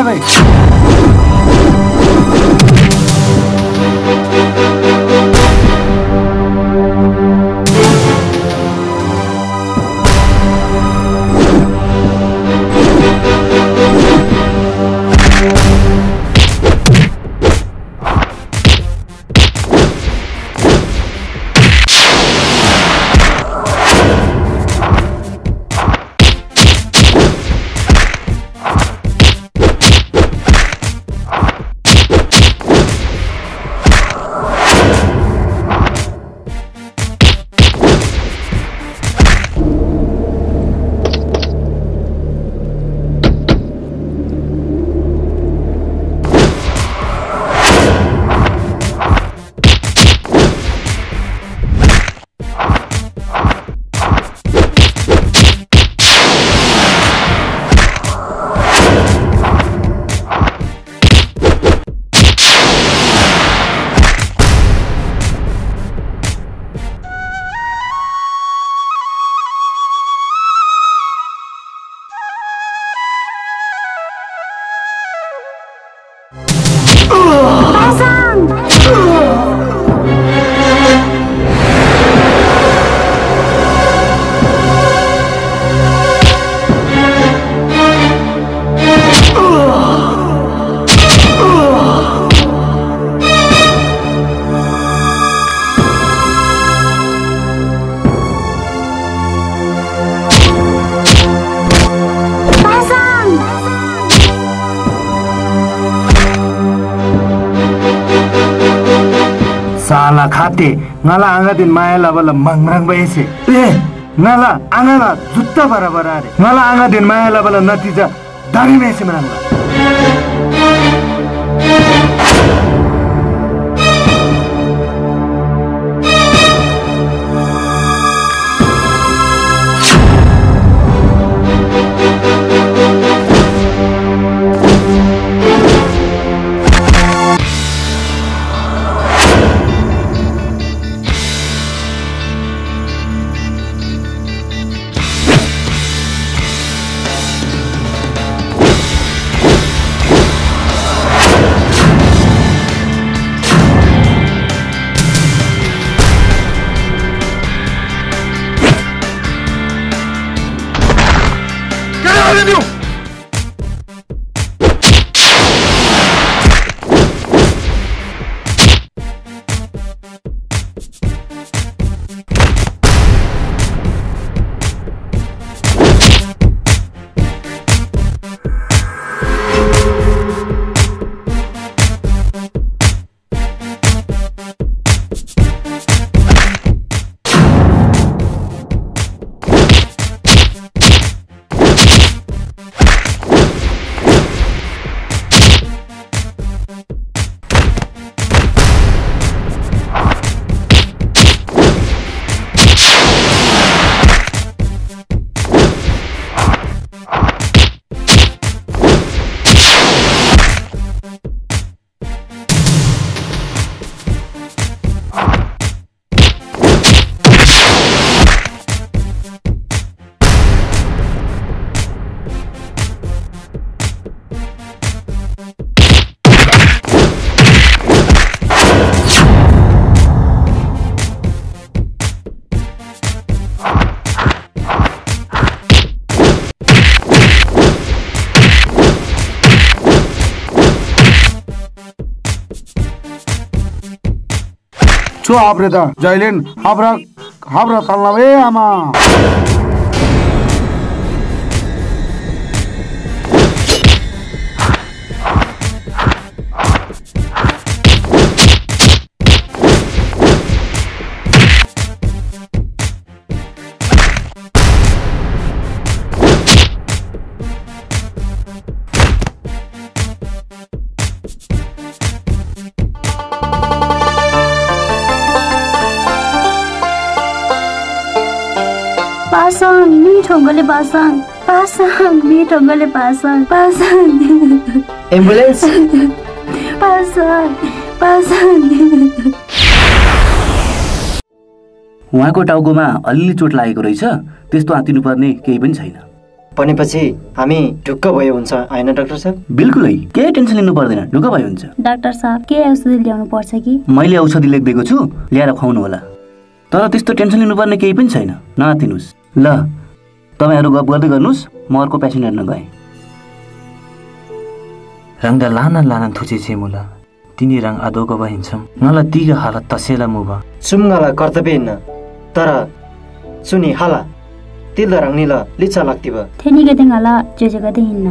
bye bye. Salah khate ngala anga din maya labala mangrang baise ngala anga la jutta barabar are ngala anga din maya labala natija dari baise mananga Chu abreda Jailen habra talnawe ama Pasang, मीठो गले pasang, pasang, मीठो गले pasang, pasang. Ambulance. Pasang, pasang. उहाँको टाउकोमा अलिअलि चोट लागेको रहेछ, त्यस्तो आत्तिनुपर्ने केही पनि छैन। भनेपछि हामी ढुक्क भयो हुन्छ हैन डाक्टर साहब? बिल्कुलै, केही टेन्सन लिनु पर्दैन, ढुक्क भयो हुन्छ। डाक्टर साहब के औषधि ल्याउनु पर्छ कि? मैले औषधि लेखिदिएको छु, ल्याएर खुवाउनु होला। तर त्यस्तो टेन्सन लिनुपर्ने केही पनि छैन, नआतिनुस्। ल तपाईहरु गफ गर्दै गर्नुस्, म अर्को पेसेन्ट हेर्न गएँ। रंगा लाना लाना थुचे छे मुला तिनी रंग आदोको बहिन्छम ngala तिगा हाला तसेला मुबा सुमngala कर्तव्य न तर सुनि हाला तिल्दा रंगनिला लिचा लाग्तिबा थेनी गते ngala जेजे गते हिन्ना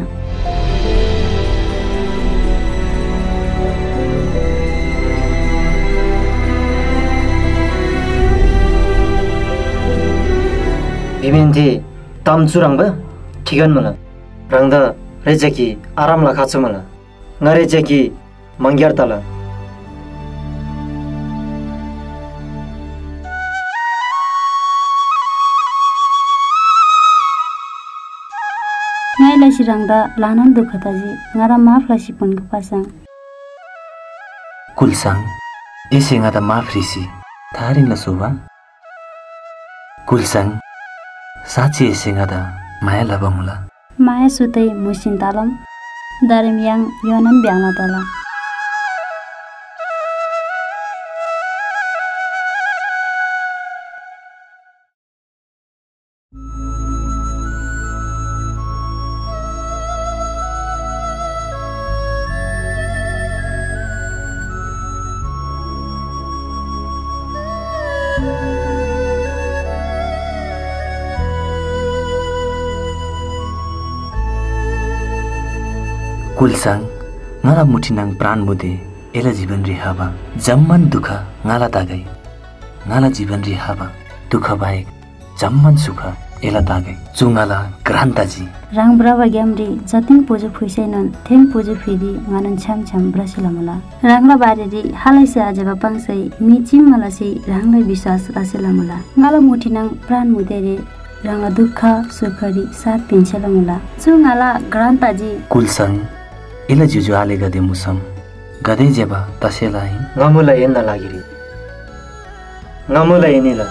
बिमेन्थे तम चुरंगबा ठिगन मला रंगदा रेजेकी आराम लाखाछ मला नरेजेकी मंग्यार तला ngala sirangda lanan dukhataji ngara maflashi ponko pasang kulsang ese ngada mafrisi tharing la soba kulsang sachi ese ngada maya labamula maya sutai musin talam darim yang yonan biangna tala kulsang ngala mutinang pran mude ela जीवन रिहाबा जम्मन दुख ngala tagai ngala जीवन रिहाबा दुख बाहेक जम्मन सुख एला ताgai चुंगाला क्रान्ताजी रंग ब्रावा ग्यामरी जतिन पोजो फुइसैनन थेम पोजो फेरि ngana छम छम ब्रसिलामला रंगला बारेरी हालैसे आजबा पांगसै मिचिम मलासै रंगला विश्वास रासेलामला ngala मुटिनang प्राण मुदेरे रंग दुख सुखरी साथ पिन्छेलामला चुंगाला क्रान्ताजी कुलसंग एला जुजु आले गदे मुसम गदे जेबा तसेलाई ngamula enna lagiri ngamula enila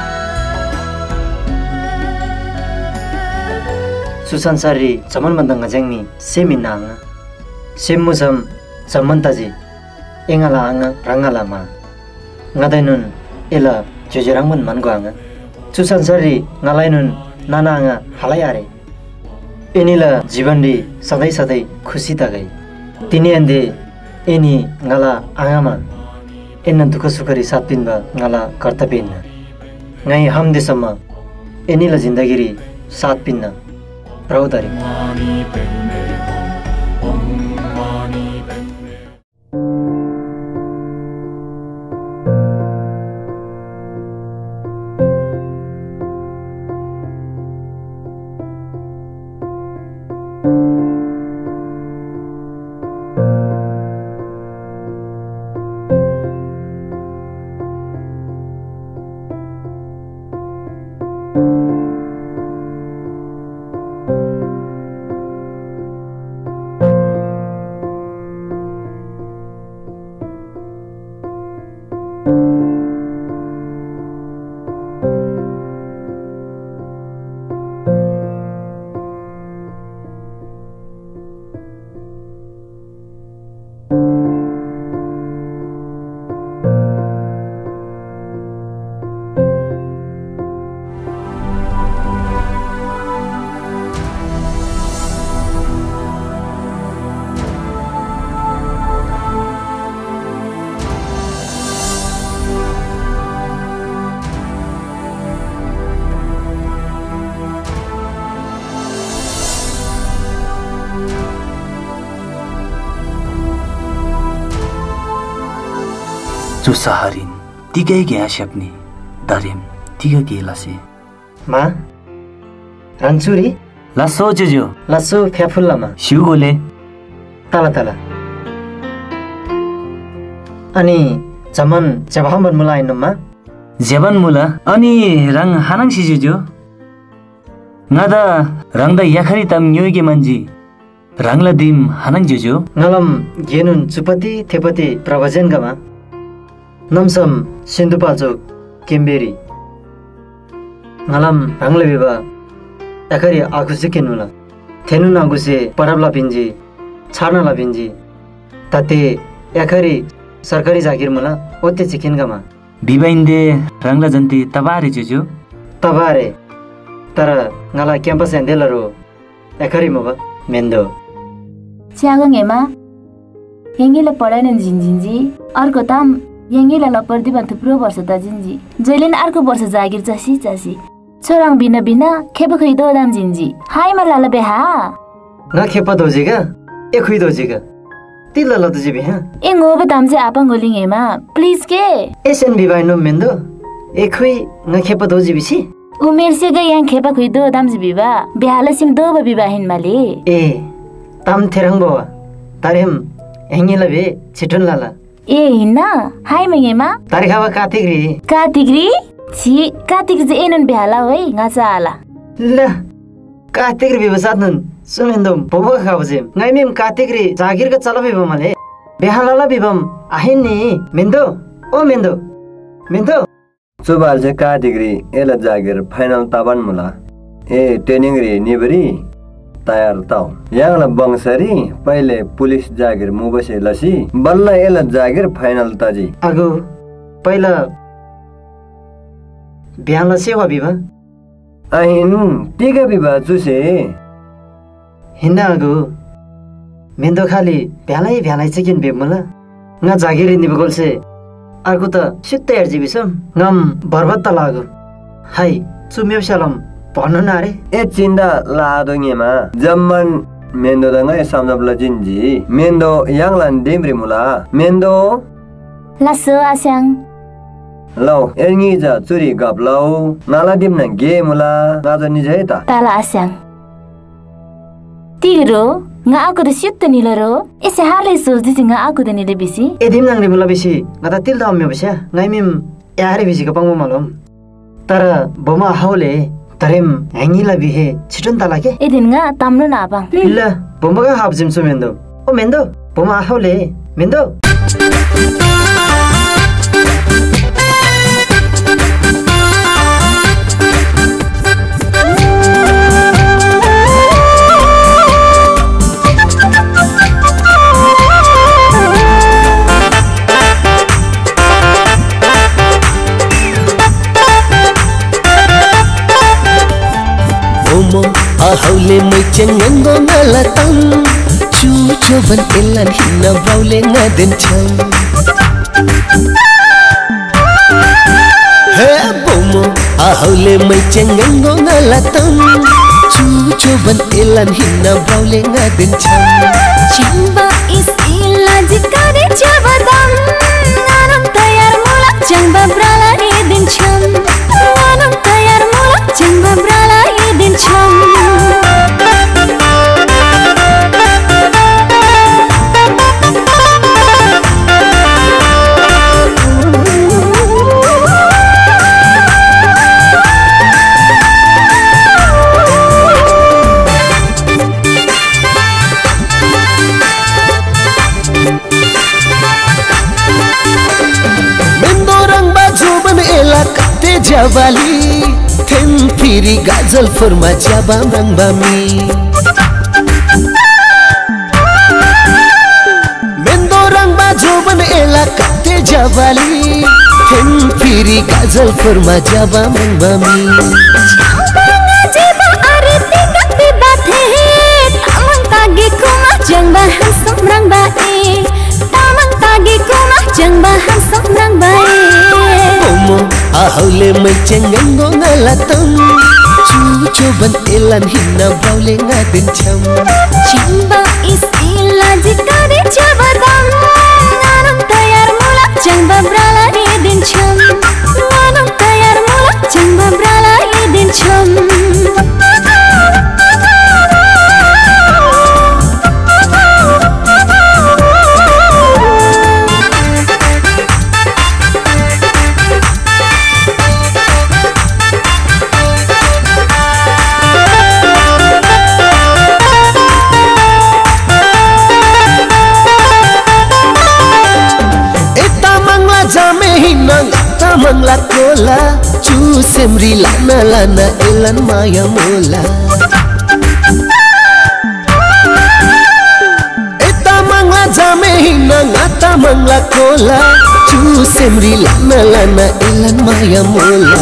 सुसंसारी चमन बन्दंग जंगमी सेमिनांग सेमुसम चमनताजी एंगाला आंग रंगाला मा ngadainun एला जुजुरांगमन मानगो आंग सुसंसारी ngalainun नाना आंग हालायारे एनिला जीवनरी सधैं सधैं खुसी तागै तिनी एन्दे एनी ngala आंगामा एन्न दुख सुखरी साथ पिनबा ngala कर्तव्य न ngai हम देशमा एनीला जिन्दगीरी साथ पिन्न राउदारी जो सहारिन तिगै गया शप्ने दरेम तिग गेलासे मा रन्चुरी लासो जुजु लासो फ्याफुल्लामा शिवगोले तला तला अनि जमन जबामन मुलाइनमा जेबन मुला अनि रंग हानङ सिजुजु ngada rangda yakhari tam nyoige manji rangla dim hanang juju ngalam genun chupati thepati प्रवचन गमा नमसम सिन्धुपाल्चोक केम्बेरी ngalam rangla biba एकरी आखु सिकिनुला थेनु नागुसे परबला पिंजी छाडनला पिंजी तते एकरी सरकारी जागिर मुला ओते चिकिन गमा बिबाइन्दे रंगला जन्ती तबारे जुजु तबारे तर ngala क्याम्पस एन्देलरो एकरी मब मेन्दो च्यागङेमा यङ्गीले पढाएनन् जिन्जिन्जी अर्को ताम यङ्गीले लपर्दिबा थुप्रो वर्ष त जिन्जी जैलेन अर्को वर्ष जागिर चासी चासी छोराङ बिना बिना खेप खैदो दाम जिन्जी हाय मलाला बेहा न खेप दोजेगा ए खुइ दोजेगा तिल्ला ल दोजे बेहा ए ngobe दाम जे आपा गोलिङेमा प्लिज के एसन बिबाइनो मेन्दो ए खुइ न खेप दोजे बिसी उमेर से गई yang खेपा खुइ दो दाम जे बिबा बेहाला सिम दो बिबाहिन माले ए ताम थेरङ बवा तारेम एङ्गेला बे छिटन लाला ए हिन्ना हाय मंगेमा तारिखावा कातिग्री छि कातिक जे एनन बेहाला है ngaचा आला ल कातिग्री बिबसात नन सुमेन्दम बबो खाबजे ngaimim कातिग्री जागिर का चला बिबम माले बेहालाला बिबम आहिनी मेन्दो ओ मेन्दो सुबाल जे कातिग्री एला जागिर फाइनल ताबान मुला ए ट्रेनिङ रे निबरी तयार ताउ याङला बंसरी पहिले पुलिस जागिर मुबसे लसी बल्ल एला जागिर फाइनल ताजी अगु पहिला बिहान सेवा बिबा आइन टिका बिबा चुसे हिन्ना अगु मेन्दो खाली भ्यालै चिकिन बेमला न जागिर निबगोलसे अर्को त सित्तै हेर्जिबिसम ngam बर्बत लागो हाय चुमेवसलम भन्नु न रे ए चिन्दा लादोङेमा जम्मन मेन्दो दङै समजबला जिन्जी मेन्दो याङलान देमरि मुला मेन्दो लासो आस्याङ लौ एङि जा चुरी गप्लौ नाला दिमना गे मुला नाज निजै त ताला आस्याङ तिरो ngaako de sitte nilaro ese harle sojdi singa aku de nile bisi edim nang rimula bisi ngata til da me bisi ngaimim yare bisi ka pangmo malom tara boma haule tarem angila bihe chitun tala ke edin nga tamno na bang illa bomba ga habjim so mendo o mendo boma haule mendo ahole mai chengengo ngalatam chu ban elan hinna baule ngaden cham he bomo ahole mai chengengo ngalatam chu ban elan hinna baule ngaden cham chimba is ilajikare chavadam nanam tayar mula chamba brala edin cham nanam tayar mula chamba brala edin cham jabali tem piri gazal forma jabam rangbami mendo rangba joban elaka te jabali tem piri gazal forma jabam rangbami jeba arete gatte bathe tamang tagi kuma jangba hasam rangba e tamang tagi kuma jangba hasam rangba e ahole mai chengengo ngalatam chu ban elan hinna baule ngaden cham chimba is ilajikare chavadam nanam tayar mula chamba brala edin cham nanam tayar mula chamba brala edin cham mangla kola chu semri lana elan maya mola eta mangla jame hina ngata mangla kola chu semri lana lana elan maya mola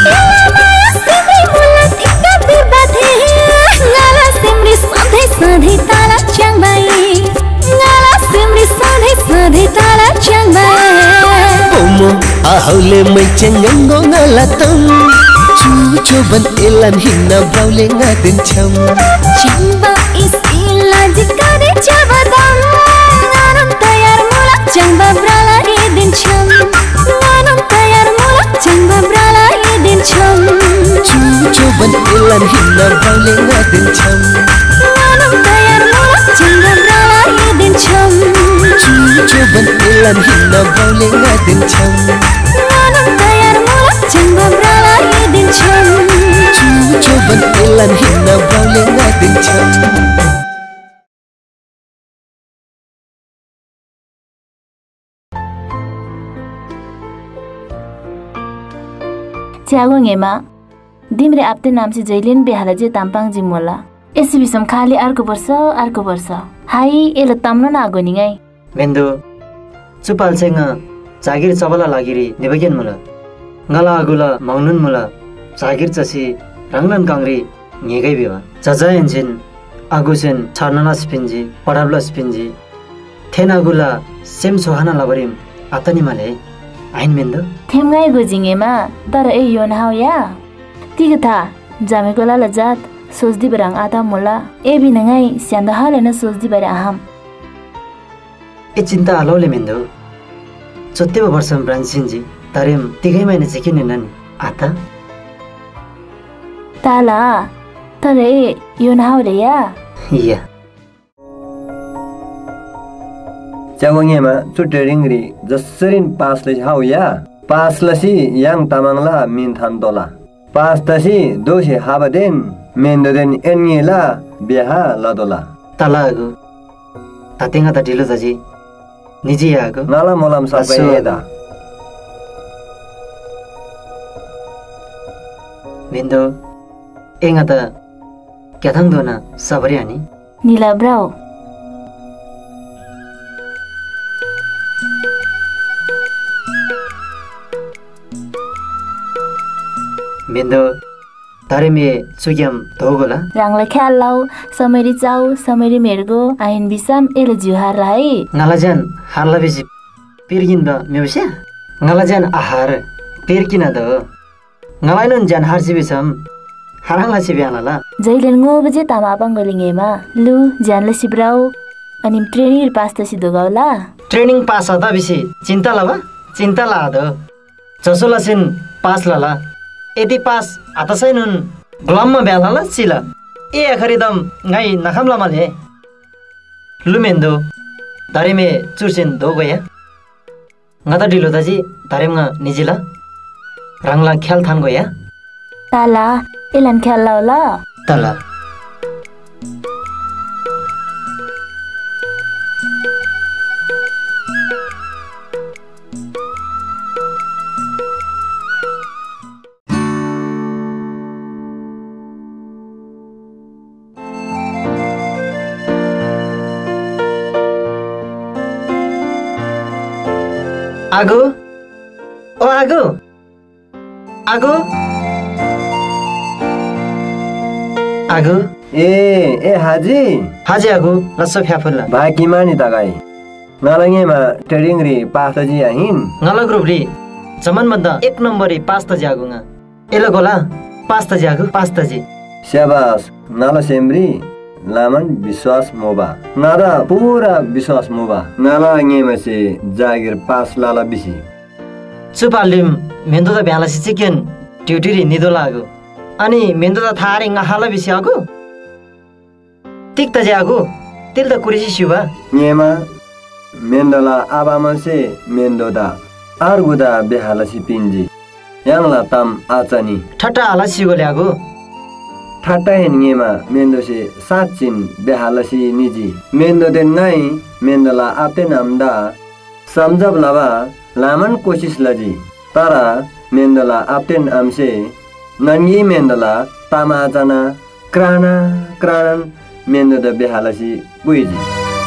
सधैँ तारा च्याङ्बाई ngala simri सधैँ तारा च्याङ्बाई Omo ahole mai cengango ngalatang Cucu ban elan hina braule ngaden cham Chamba is illa jikare chabadam Nanam tayar mula chamba brala edin cham Nanam tayar mula chamba brala edin cham Cucu ban elan hina braule ngaden cham Nanam tayar mula chamba brala edin cham Cucu ban elan hina braule ngaden cham Nanam tayar mula chamba brala edin cham Cucu ban elan hina braule ngaden cham च्यागोङेमा दिमरे आप्ते नामसे जैलेन बेहाला जे ताम्पाङ जिमोला यसि बिसम खाली अर्को वर्ष high yellow ताम्न नागो निगाई मेन्दो चुपालसेङ जागिर चबला लागिरी निबगेन मुला ngala agula maunun mula जागिर चसी रंगलन कांग्री नेगै बेवा जजा एन्जिन आगुसेन छानना स्पिन्जी पडाबला स्पिन्जी थेनागुला सेम सोहाना लाबरिम आतनी माले आइन मेन्दो थेमगाई गोजिङेमा तर ए योन हाउ या तिगथा जामेकोला लजात सोचदी बराङ आदा मोला ए बिनगाई स्यान्द हालेन सोचदी बरा आहाम ए चिन्ता आलोले मेन्दो चोत्तेब वर्षम ब्रान्सिन्जी तारेम तिगै महिना जिकिने ननी आता ताला तर ए योन हाउ रे या च्यागोङेमा चुटेरिङरी जसरिन पासले हाउ या पासलसी याङ तामाङला मिन थान दोला पास तसी दोसे हाबदेन मेन्दोदेन एन्येला बिहा लदोला तलागु तातेङा त ढिलो जजी निजी आगो नाला मोलाम सबै एदा मेन्दो एङा त क्याथाङ दोना सबरी हानी नीला ब्राउ मेन्दो तारेमे सुग्याम धोगोला राङला ख्याल लाउ समरी चाउ समरी मेरगो आइन बिसाम एले जुहार लाई ngalajan harla bisi pirgin ba mebse ngalajan ahar pirkina do ngalainun jan harsi bisam harangla si bianala जैलेन ngो बजे तामा बंगलिङेमा लु जानले सिब्राउ अनि ट्रेनिङ पास त सिदोगाउला ट्रेनिङ पास अदा बिसी चिन्ता लबा चिन्ता ला दो जसोलासिन पास लला यदि पास आतसैनुन ग्लममा ब्यालाला सिला ए खरिदम ngai नाखमला माले लुमेन्दो तारेमे चुर्सेन दोगया ngata दिलो दाजी तारेमगा निजिला राङला ख्याल थान गया ताला एलन ख्याल लाउला तला आगो ओ आगो आगो आगो ए हाजी हाजी आगो लस्सो फ्याफुल्ला बाकी मानि तगाई नलङेमा ट्रेडिङरी पास्तजी आहिन नलग रुबरी जमन मद्दा एक नम्बरी पास्ता जागुङा एलो गोला पास्ता जागु पास्ताजी शाबास नाला सेम्री लामन विश्वास मोबा नारा पूरा विश्वास मोबा नाला अंगेमा से जागिर पास लाला बिसी चुपालिम मेन्दो त भ्यालासी चिकन ड्युटीरी निदो लागो अनि मेन्दो त थारे ngहाला बिसी आगो टिक त जागो तिल त कुरिसी शिवा नेमा मेन्दला आबामा से मेन्दोदा आरगुदा बेहालासी पिन्जी याङला ताम आचनी ठट्टा हाला सिगो ल्यागो ठाटा हेन्गेमा मेन्दो से साचिन बेहालसी निजी मेन्दो देन नाइ मेन्दला आते नामदा समझब लबा लामन कोशिश लजी तारा मेन्दला आप्तेन आमसे नन्गी मेन्दला तामा जना क्राणन मेन्दो द बेहालसी बुइजी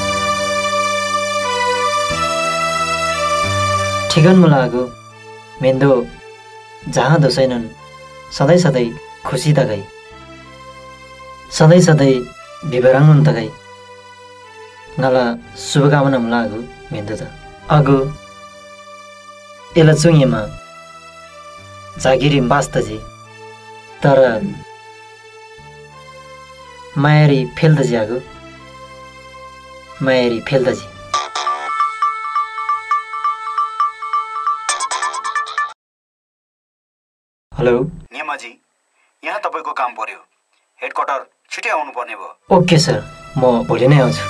ठिकन मुलागो मेन्दो जहाँ दोसैनन् सधैँ सधैँ खुसी त गई सधैँ सधैँ विवराङ त गई नला शुभकामना मुलागो मेन्दो त अगो एला चुङेमा जागिरी बास्तजी तर मायारी फेल्दजी आगो मायारी फेल्दजी हेलो नेमाजी यहाँ तपाईको काम पर्यो हेडक्वार्टर छिटै आउनु पर्ने भयो ओके सर म भोलि नै आउँछु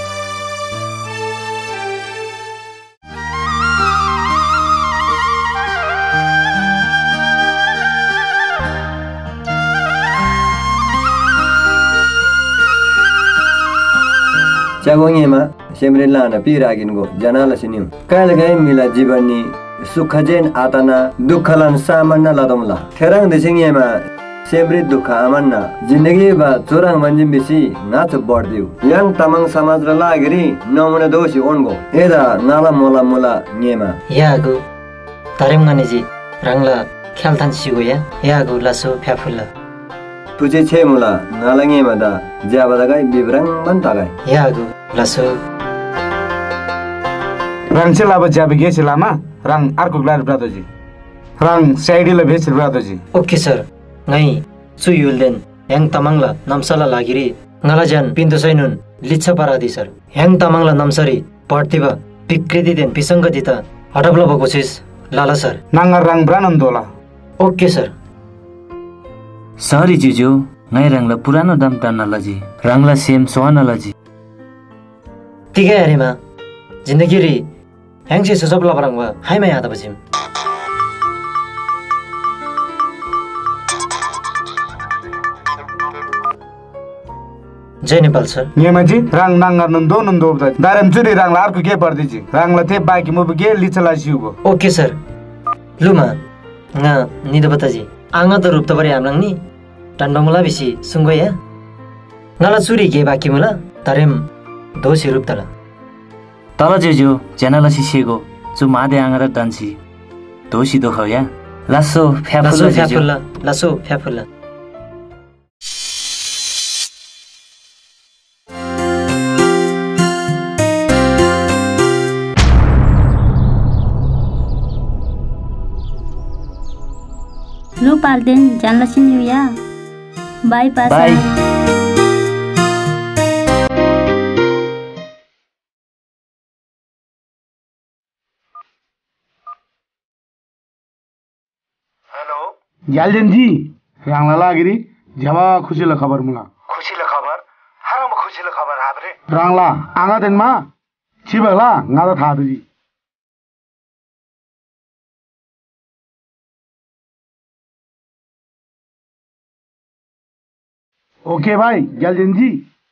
च्यागोङेमा सेम्रे लान पिरागिनको जनाला सिन्यु कालगाई मिला जीवनी सुखजेन आतना दुःखलन सामान्य लदमला थेराङ देसिङेमा सेम्रे दुःख आमान्ना जिन्दगी बा चोराङ भन्जिम बेसी नाच बढ्दिउ याङ तामाङ समाज र लागेरी नमुना दोषी ओन्गो एदा नाला मोला मोला नेमा यागु तारेम गनेजी रङला ख्यालथान सिगोया यागु लासो फ्याफुल्ला तुझे छे मुला नालङेमा दा ज्याबदागाई बिब्राङ मन्तागाई यागु लासो रङ चाहिँ लाभ ज्याबे गेछ लामा रङ अर्को ग्लार ब्रादोजी रङ साइडीले भेछ ब्रादोजी okay sir ngai suyulden yang tamangla namsala lagiri ngalajan pintu sainun litsa paradi sir yang tamangla namsari partiba bikriti den pisanggadita hadabla bakosis lala sir nangar rang branandola okay sir सरी जिजु ngai rangla पुरानो दाम टान्नलाजी रङला same सोहानलाजी तिगे हरेमा जिन्दगी रि ह्याङसे सजबला बरङवा हाइमा याद बजिम जय Nepal sir Nemaji रङ नाङ्गर नन्दो नन्दो दारम चुरी रङला अर्को के पर्दिजी रङला थे बाकी मुबु के लिचला सिउगो ओके सर लुमा nga nido bataji anga to rup tabari amlang ni tanbamula bisi sungoya ngala suri ke baki mula tarem dosi rup tala तल जेजो च्यानला सिसेगो चु मादे आंगरा दान्सी दोसी दो खया लासो फ्याफुला लासो फ्याफुला लो पाल्देन जानला सिन्युया बाई पास बाई ग्यालजन जी रांगला लागिरी जवा खुशीला खबर मुला खुशीला खबर हारम खुशीला खबर हाबरे रांगला आंगा देनमा छिबला ngaदा थादु जी ओके भाई ग्यालजन जी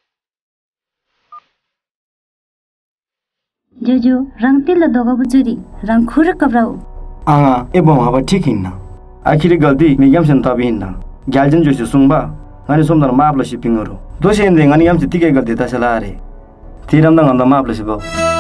जोजो रंग तिल दोगा बुजुरी रंग खुर कब्राउ आंगा एबो हाबा ठीक हिन्ना आखिरी गल्ती मिग्याम सन तबि हिन्ना ग्यालजन जोसे सुंगबा ngani somdar mapla shippingoro dosi ende ngani yam tike गल्ती तसला रे तिरम दंग अंदा mapla shibo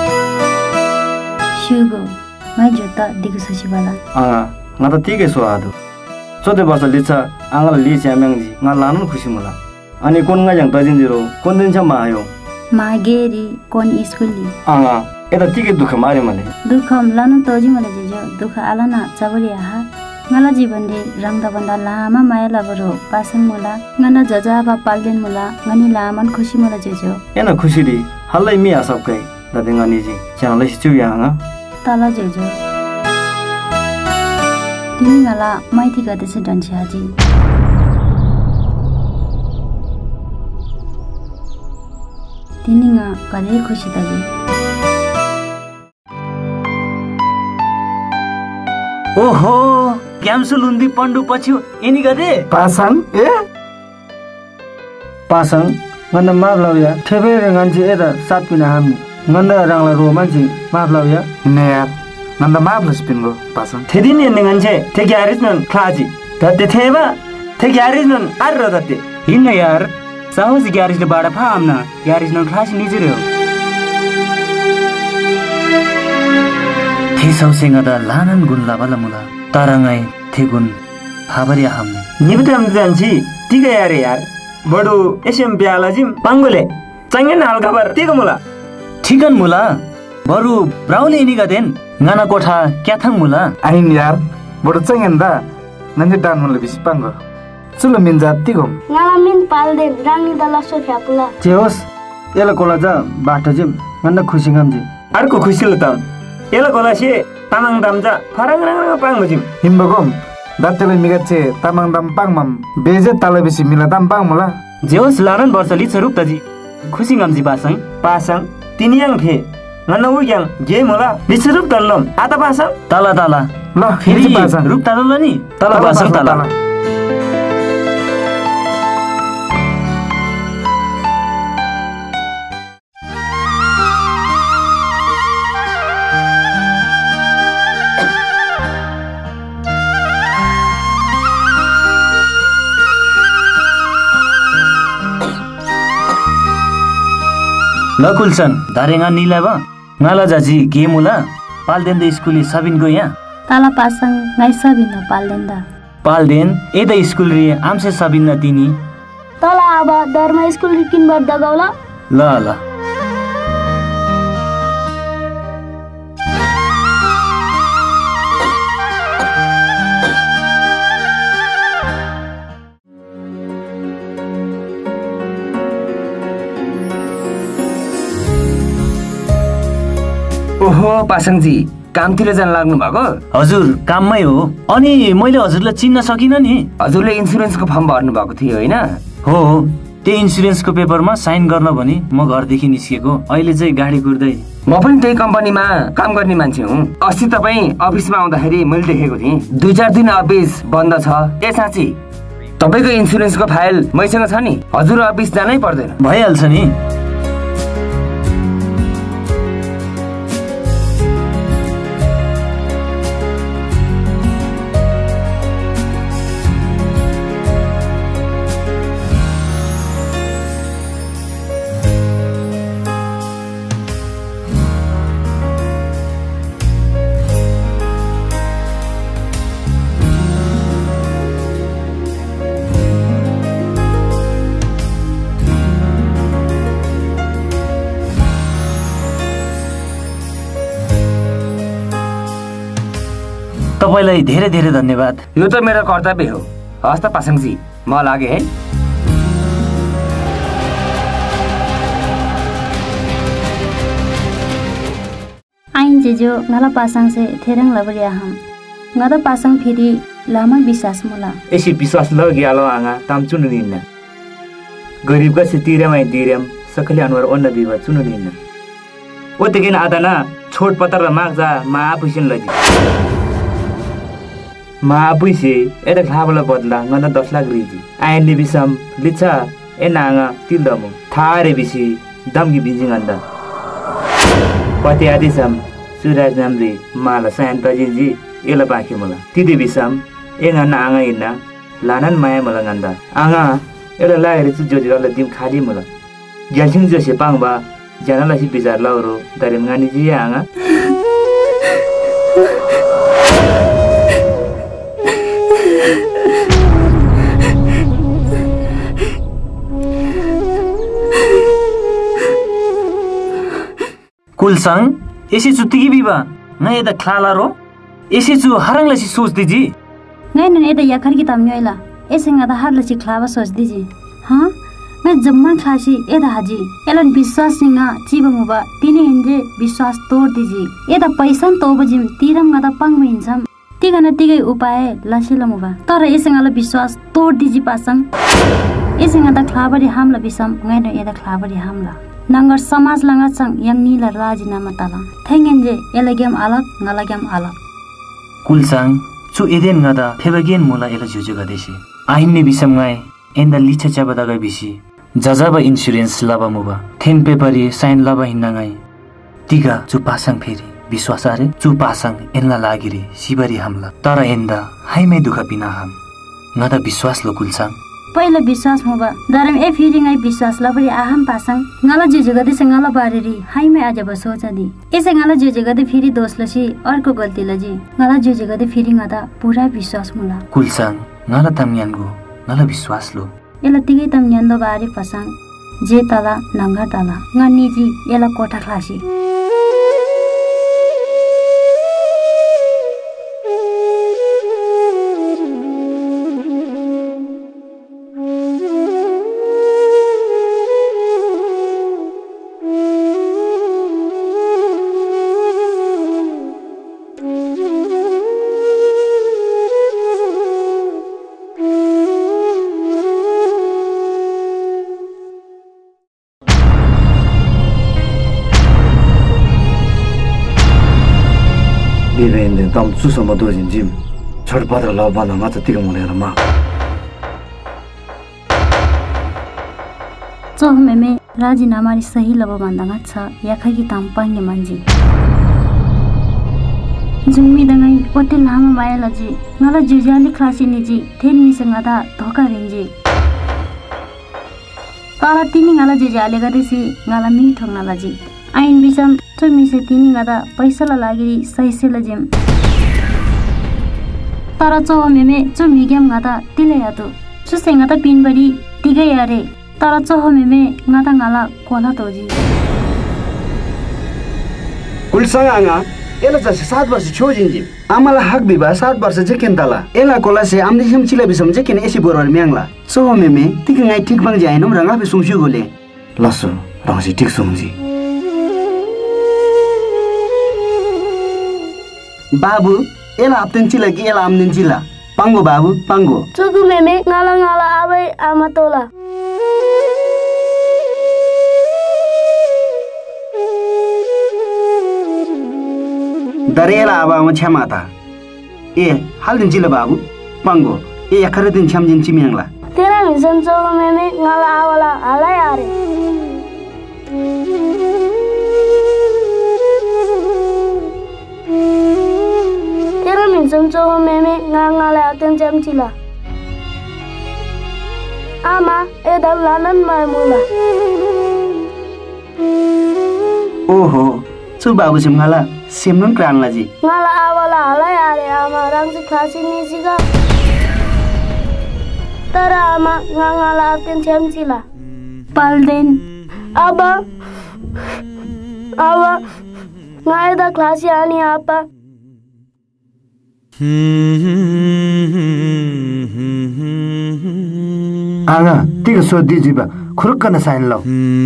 शुगो मै जोता दिगु ससिबाला आंगा ngata tike so adu सोते बस लिचा आंगला लिचा म्यांगजी nga लानन खुशी मला अनि कोन nga yang tajin jiro कोन दिन छ मायो मागेरी कोन स्कुलली आंगा एता tike दुख मारे मले दुखम लानु तोजी मले जेजो दुख आलाना चबरी हा ngala जीवनले रंगदा बन्दा लामा माया लाबरो पासन मुला ngana जजा बा पाल्देन मुला ngani लामन खुशी मला जेजो एना खुशी दी हल्लै मिया सबकै ददे ngani जी च्यानलै सिचु याङा तला जेजो तिमी ngala माइती गर्दैछ डन्सी हाजी तिनीङा कले खुशी दाजी ओहो क्याम्सु लुन्दी पण्डु पछि एनी गदे पासङ ए पासङ ngana माब्लाउया थेबे रंगानजी एदा सात पिना हामी ngana rangla romanji माब्लाउया ने यार नन्दा माब्ला स्पिनगो पासङ थेदिन नेंगानजे थे ग्यारिजनन क्लाजी तते थेबा थे ग्यारिजनन आर रदते हिँड्न यार साहस ग्यारेजले बाडा फाम्न ग्यारेज न क्लास निजेर हो थे सौसेंगा दा लानन गुन लाबला मुला तारंगाई थे गुन फाबरिया हमने निबतम जान्छी तिगे यार बडु एसएम ब्याला जिम पांगोले चंगन हाल खबर तिगे मुला ठिकन मुला बरु ब्राउले इनिगा देन गाना कोठा क्याथाङ मुला आइन यार बडु चंगन दा नन्जे डान मुला बिस पांगो चुलो मिन जाति गम ngala min palde rangni dala so khapula जेहोस् एला कोला जा बाटो जिम गन्दा खुसी गम्जी अर्को खुसीले त एला कोलासे तामाङ दामजा फरङ रङ पाङ बजिम हिम्बगम दातेले मिगाचे तामाङ दाम पाङमम बेजे ताले बिसी मिला दाम पाङ मुला जेहोस् लानन वर्ष लिछ रुप तजी खुसी गम्जी पासाङ तिनियाङ फे नन उयाङ गे मोला लिछ रुप तल्लम आता पासाङ ताला ताला ल फेरि पासाङ रुप ताला नि ताला पासाङ ताला लकुलसन धारेगा नीलाबा ngala jaji ke mula palden da skuli sabin go ya ताला पासाङ गाई Sabin पाल्दैन palden e da skul ri amse sabin na tini तला अब धर्म स्कुल किन बर्दा गौला ल ल ओहो पासाङजी कामतिर जान लाग्नु भएको हजुर काममै हो अनि मैले हजुरलाई चिन्न सकिन नि हजुरले इन्स्योरेन्सको फर्म भर्नु भएको थियो हैन हो त्यो इन्स्योरेन्सको पेपरमा साइन गर्न भनी म घरदेखि निस्केको अहिले चाहिँ गाडी कुर्दै म पनि त्यही कम्पनीमा काम गर्ने मान्छे हुँ अस्ति तपाईँ अफिसमा आउँदाखेरि मैले देखेको थिएँ 2-4 दिन अफिस बन्द छ ए साँच्ची तपाईँको इन्स्योरेन्सको फाइल मैसँग छ नि हजुर अफिस जानै पर्दैन भइहाल्छ नि तपाईलाई धेरै धेरै धन्यवाद यो त मेरो कर्तव्य हो हस् त पासाङजी म लागे है आइन जेजो ngala pasang se therang labria ham ngada pasang phiri lama bisas mula एसी विश्वास लग्यालो आङा ताम चुन लिन्न गरीबका से तिरेमै तिरेम सकले अनुहार अन्न दिवा चुन लिन्न ओतेकिन आदाना छोट पतर माग जा मा आपुसिन लजी मा आपुसे एदा खाबला बदला ngana 10 लाख रिजी आइन नि बिसम लिचा ए नाङा तिलदमु थारे बिसी दमगी बिजिङ अन्दा पति आदिसम सुराज नामले माला सायन्त जिजी एला बाकी मला तिदे बिसम एङा नाङा इन्ना लानन माया मला गन्दा आङा एला लाहेर चु जोजिरला दिम खाली मला ग्यालसिङ जसे पाङबा जनाला सी बिजार लाउरो दरेम गानी जी आङा कुलसंग एसी चुत्तिकी बिबा नै एदा खालारो एसी चु हरंगलासी सोच दीजी नै न एदा याखर की तम्योइला एसेंगा दा हरलासी खलाबा सोच दीजी हां मैं जम्मन खासी एदा हाजी एलन विश्वास सिंगा चिबमुबा तिनी हिन्जे विश्वास तोड दीजी एदा पैसा तोबजिम तिरम गदा पाङमे हिन्छम तिगन तिगै उपाय लासिलमुबा तर एसेंगाला विश्वास तोड दीजी पासङ एसेंगा दा खलाबरी हमला बिसम ngैन एदा खलाबरी हमला नंगर समाज लंगाचंग yang nila राजीनामा तला थेंगेनजे एलगेम अलग ngalagyam अलग कुलसंग चु एदेन गदा फेबगेन मुला एला जुजु गदेसी आहिन्ने बिसम गाय एन्दा लिछा चाबदा गय बिसी जजाबा इन्स्योरेन्स लाबा मुबा थेन पेपरी साइन लाबा हिन्नागाई तिगा चु पासङ फेरि विश्वास आरे चु पासङ एनला लागिरे सिबरी हमला तर एन्दा हाइमे दुख बिना हम गदा विश्वास लो कुलसंग पहिलो विश्वास मुबा दरम ए फिरिङ आई विश्वास लबरी आहम पासङ ngala जुजु गदे सँग ngala बारेरी हाइमे आज बसोचा दि एसे ngala जुजु गदे फेरि दोष लसी अर्को गल्ती लजी ngala जुजु गदे फेरि ngada पुरा विश्वास मुला कुलसाङ ngala tamyango ngala विश्वास लो एला तिगै tamnyando बारे पसाङ जे तला नंगा तला ngani जी एला कोठा खासी 当做什么多人进，छोड़ पत्र लाओ बना मत तिग मुले रमा चो मेमे राजीनामा रि सही लब बन्दागा छ याखगी ताम्पाङ्गे मान्छे जुमी दंगाई ओते लामा बायलजी ngala जुजाली खासिनी जी थेन मिसँग दा धोका रेन्जे तारा तिनी ngala जुजाले गदेसी ngala मिठो ngलाजी आइन बिसम चो मिसे तिनी गदा पैसा लागि सही लजिम तारा चो मेमे चो मिग्याम गदा तिले यादो चो सेंगा त पिनबडी तिगै यारे तारा चो मेमे ngada ngala कोला तोजी कुलसँग आङा एला जसे 7 वर्ष छोजिन्जिम आमाला हक बिबा 7 वर्ष जेकेन तला एला कोला से आमदि हम चिला बिसम जेकेन एसी बोरर म्यांगला चो मेमे तिक ngai ठीक बङ जाइनम रंगा पे सुंसु गोले लसु रंसी ठीक सुंजी बाबु एला आपतेन चिला कि एला आमदिन चिला पांगो बाबु पांगो चुगु मेमे ngala ngala आबै आमा तोला दरेला आबा म छमाता ए हालदिन चिला बाबु पांगो ए यखरे दिन छमजिन चिमियांगला तेरा मिसन चो मेमे ngala आवला हालै आरे तेरा मिसन चो मेमे ngala aten jam chila ama edam lanan maimula ओहो चु बाबु सिमngala सिमनुन क्रानला जी ngala awala हालै आरे आमा रंगसी खासी निसिगा तर आमा ngala aten jam chila Palden aba ngaida klasi ani apa आगा तिग सोधि जिबा खुरुक्क न साइन लौ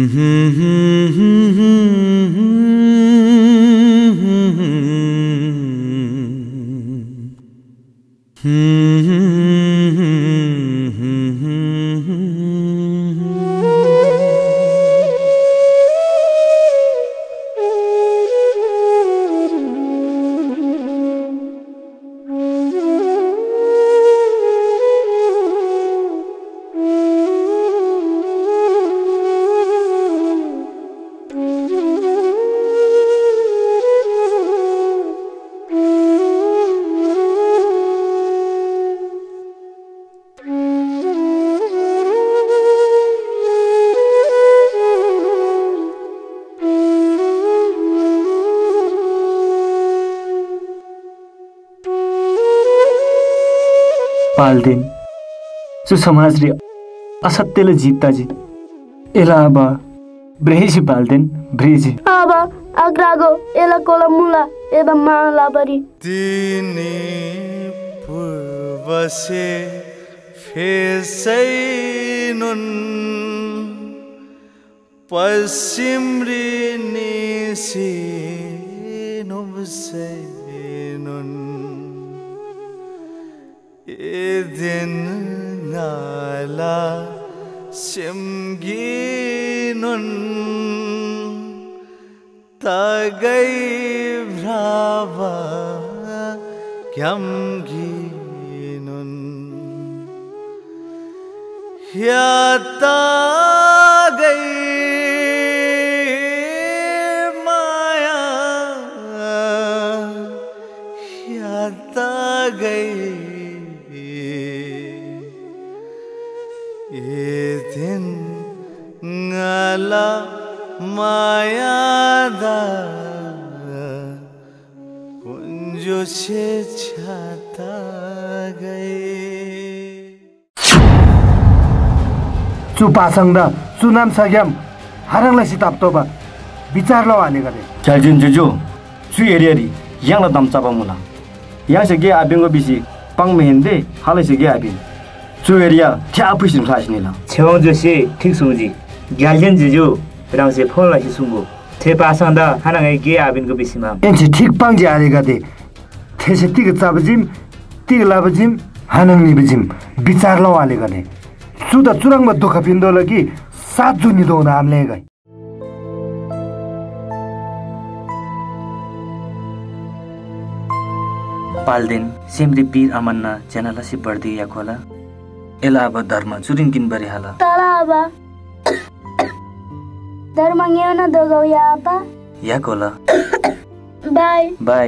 पाल्देन जो समाज रे असत्यले जित्ता जी एला अब ब्रेजी पाल्देन ब्रेजी अब अग्रागो एला कोला मुला एदम माला बरी तिनी पूर्वसे फेसैनुन पश्चिम रे निसी नुबसैनुन दिन नाला सिमगिनुन तगै भ्रावा क्यामगिनुन या तगै माया या तगै ngala mayada kunjo se chata gaye चु पासंग चु नाम सग्याम हारंगलाई सिताप्तो बा विचार लो आले गरे 잘진 주주 주 에리아리 양라 담짜바 मुला 양세게 아빙고 비시 빵메인데 할레세게 아빙 주 에리아 튀아프신 사시니라 최원주씨 틱수지 갈진 주주 랑세 폴라시 숨고 제바상다 하나의 게 아빈고 비시마 엔치 틱빵지 아래 गरे 태세 틱 짜버짐 틱 라버짐 हानंगनि बिजिम विचार लो आले गरे सुदा चुरंगमा दुख पिन्दो लगी सात जुनि दो नामले गई पाल्देन सेमरी पीर अमन्ना चेनालासी बढ्दै या खोला एला अब धर्म चुरिन किन बरी हाला तला अब धर्म न्यान दगौ या आपा या खोला बाय बाय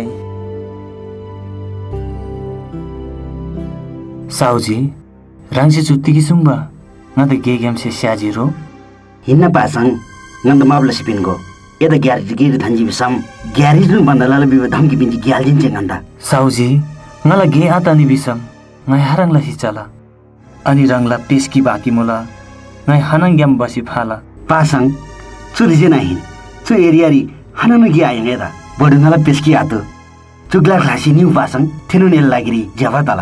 साउजी रांसी चुत्ती की Sumba ngada gegem se syajiro hinna pasang nganda mabla sipingo eda gyari giri thanji bisam gyari nu bandala biba dhamki binji gyaljin chenganda साउजी ngala ge atani bisam ngai harang la hichala ani rangla peski baki mola ngai hanang gyam basi phala pasang churi je nahi chu area ri hanang gi ayeng eda bodungala peski ato chugla khasi niu pasang thenu nel lagiri java tala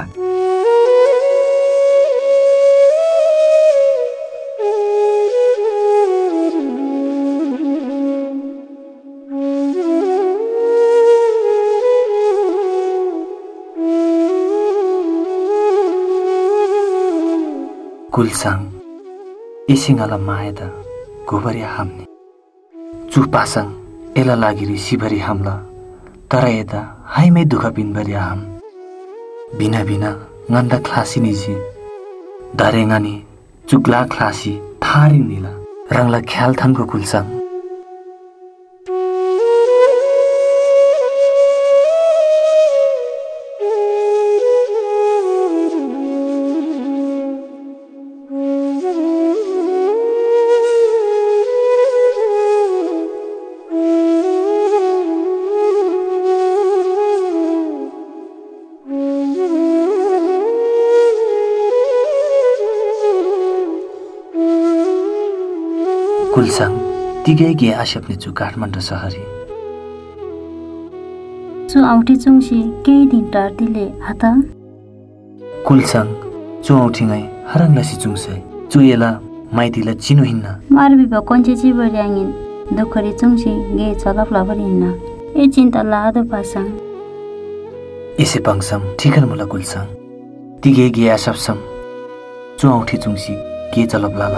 कुलसाङ इसिङाला मायदा गोबरी हाम्ने चुपासाङ एला लागिरी सिभरी हाम्ला तर यदा हाइमे दुख बिनबरी हाम बिना बिना nganda klasi निजी दारेङानी चुक्ला klasi थारी निला रंगला ख्याल थानको कुलसाङ कुलसाङ तिगै गे आशपने चु काठमाडौँ सहरी चु आउटी चुङसी केही दिन टार्दिले हाता कुलसाङ चु औठिङै हरङलासी चुङसै चु एला माइतीला चिनो हिन्न मारबी भकोन्चे चिबर्याङिन दुखरी चुङसी गे चलफ लाबरिन्न ए चिन्ता लादो पासाङ एसे पाङसम ठिकन मुला कुलसाङ तिगै गे आशपसम चु औठी चुङसी गे चलप लाला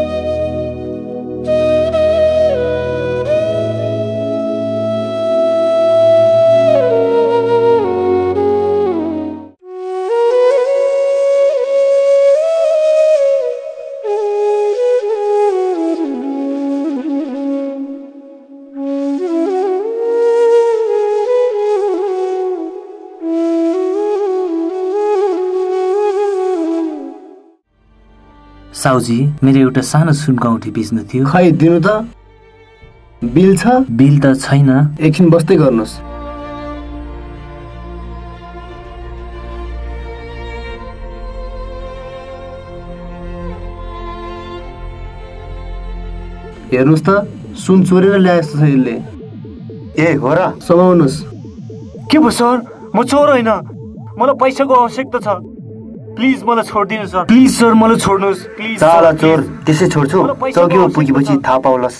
साउजी मेरो एउटा सानो सुनको औँठी बेच्नु थियो खै दिनु त बिल छ बिल त छैन एकछिन बस्दै गर्नुहोस् हेर्नुहोस् त सुन चोरेर ल्याए जस्तो छ यसले ए हो र समाउनुहोस् के भयो सर म चोर होइन मलाई पैसाको आवश्यकता छ प्लिज मलाई छोड्दिनु सर प्लिज सर मलाई छोड्नुहोस् प्लिज साला चोर त्यसै छोड्छु चौकीमा पुगेपछि थाहा पाउलस्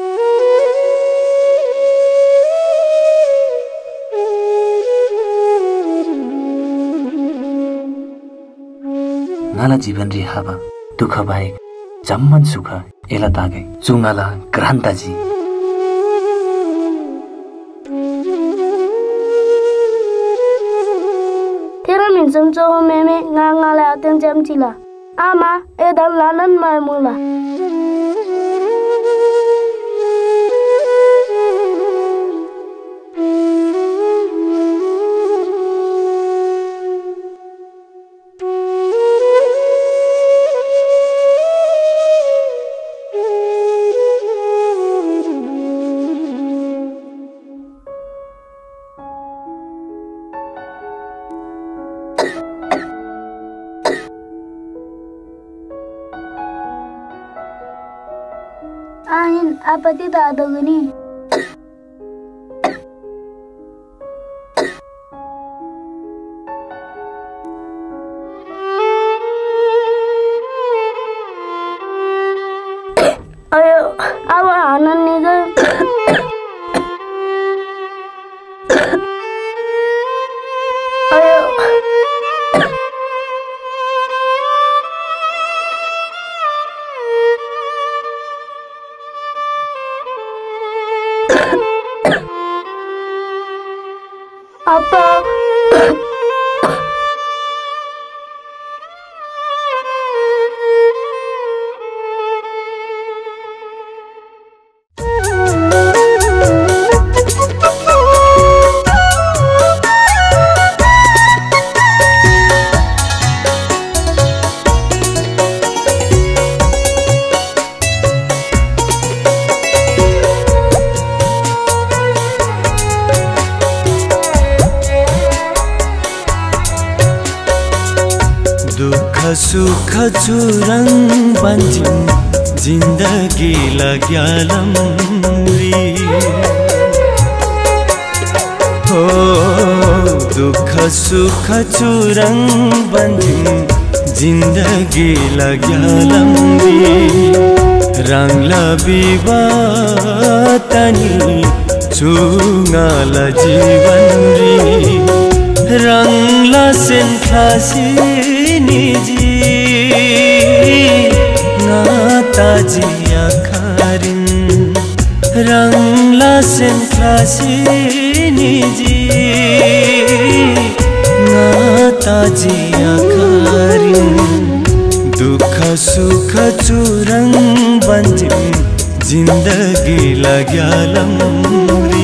नाला जीवन रिहाबा दुःख बाहेक जम्मन सुख एला तागै चुङाला क्रान्ताजी minsan cho meme nga nga la teng jam chila ama e dan lanan mai mula आहिन आपत्ति त आदगनी अयो अब आनन्द निगम सुख चुरङ बन्छन् जिन्दगी लाग्यालम्री हो दुःख सुख चुरङ बन्छन् जिन्दगी लाग्यालम्री रङ्गला बिबातनी चुङ्गाला जीवनरी रङ्गला सेन्खासी निजी नाताजी आखारिन रङ्गला सेन्खासी निजी नाताजी आखारिन दुःख सुख चुरङ बन्छन् जिन्दगी लाग्यालम्री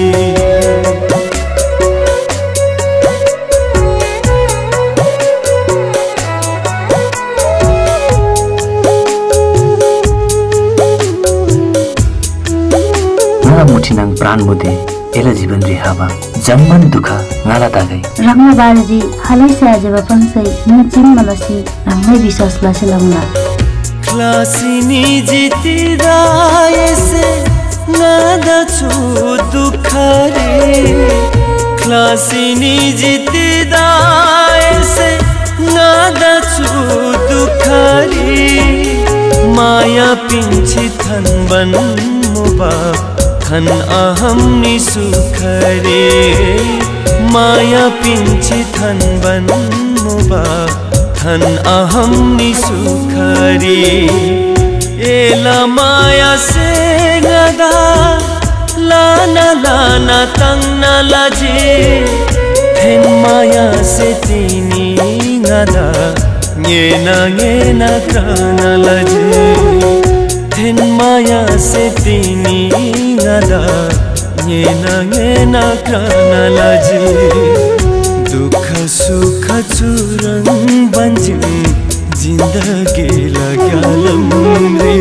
मुठिनाङ प्राण मुदे एला जीवन रिहावा जन्मन दुख नाला तागै रंगमा बालजी हालै से आज बपंसै न चिन्न लसी रंगमै विश्वास लसे लंगना क्लासिनी जितिदा ऐसे नादा छु दुख रे क्लासिनी जितिदा ऐसे नादा छु दुख रे माया पिंछि थन बन मुबा थन अहम नि सुख रे माया पिंछि थन बन मुबा थन अहम नि सुख रे एला माया से गदा लाना लाना तंगना लाजे थेन माया से तीनी गदा येना काना लाजे थेन माया से तीनी गदा येना काना लाजे दुख सुख चुरङ बन्छन् जिन्दगी लाग्यालम्री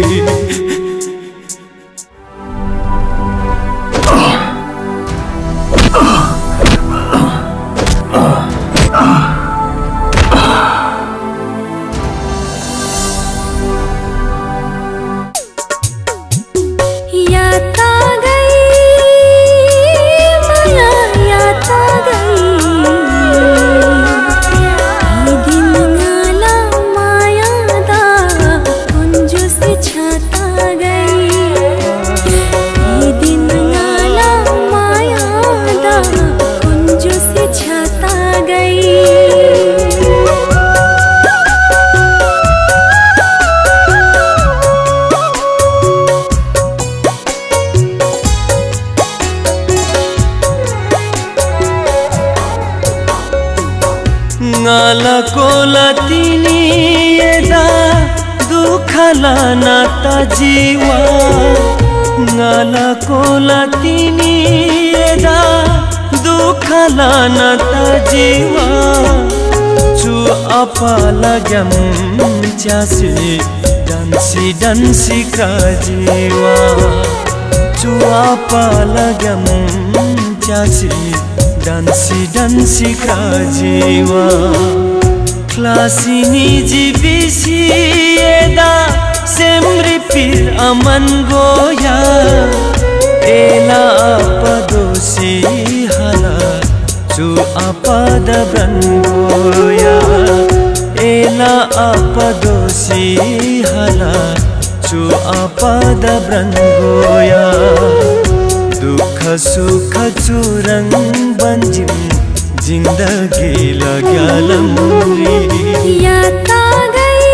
ngala kola tini eda dukhala nata jiwa ngala kola tini eda dukhala nata jiwa chu apala gam chasi dansi ka jiwa chu apala gam chasi dansi ka jiwa क्लासिनी जीविसी एदा सेम्री पीर अमन गोया एला पदोसी हाला चु अपद ब्रंगोया एला अपदोसी हाला चु अपद ब्रंगोया दुख सुख चुरंग बंजिम जिंदगी लग्यालम याता गई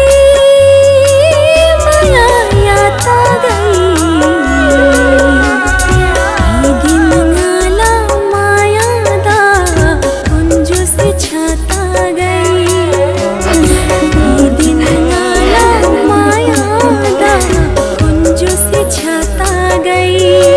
माया याता गई दिन गाला माया दा कुंजो से छाता गई दिन गाला माया दा कुंजो से छाता गई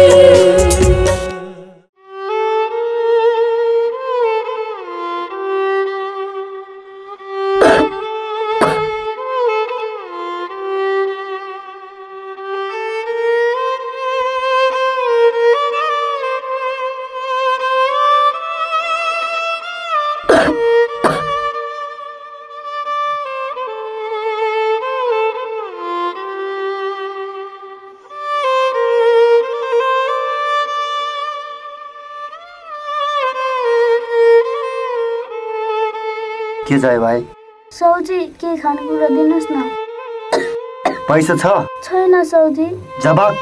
के चाहियो भाइ? सौजी के खानेकुरा दिनुहोस् न। पैसा छ? छैन सौजी। जवाब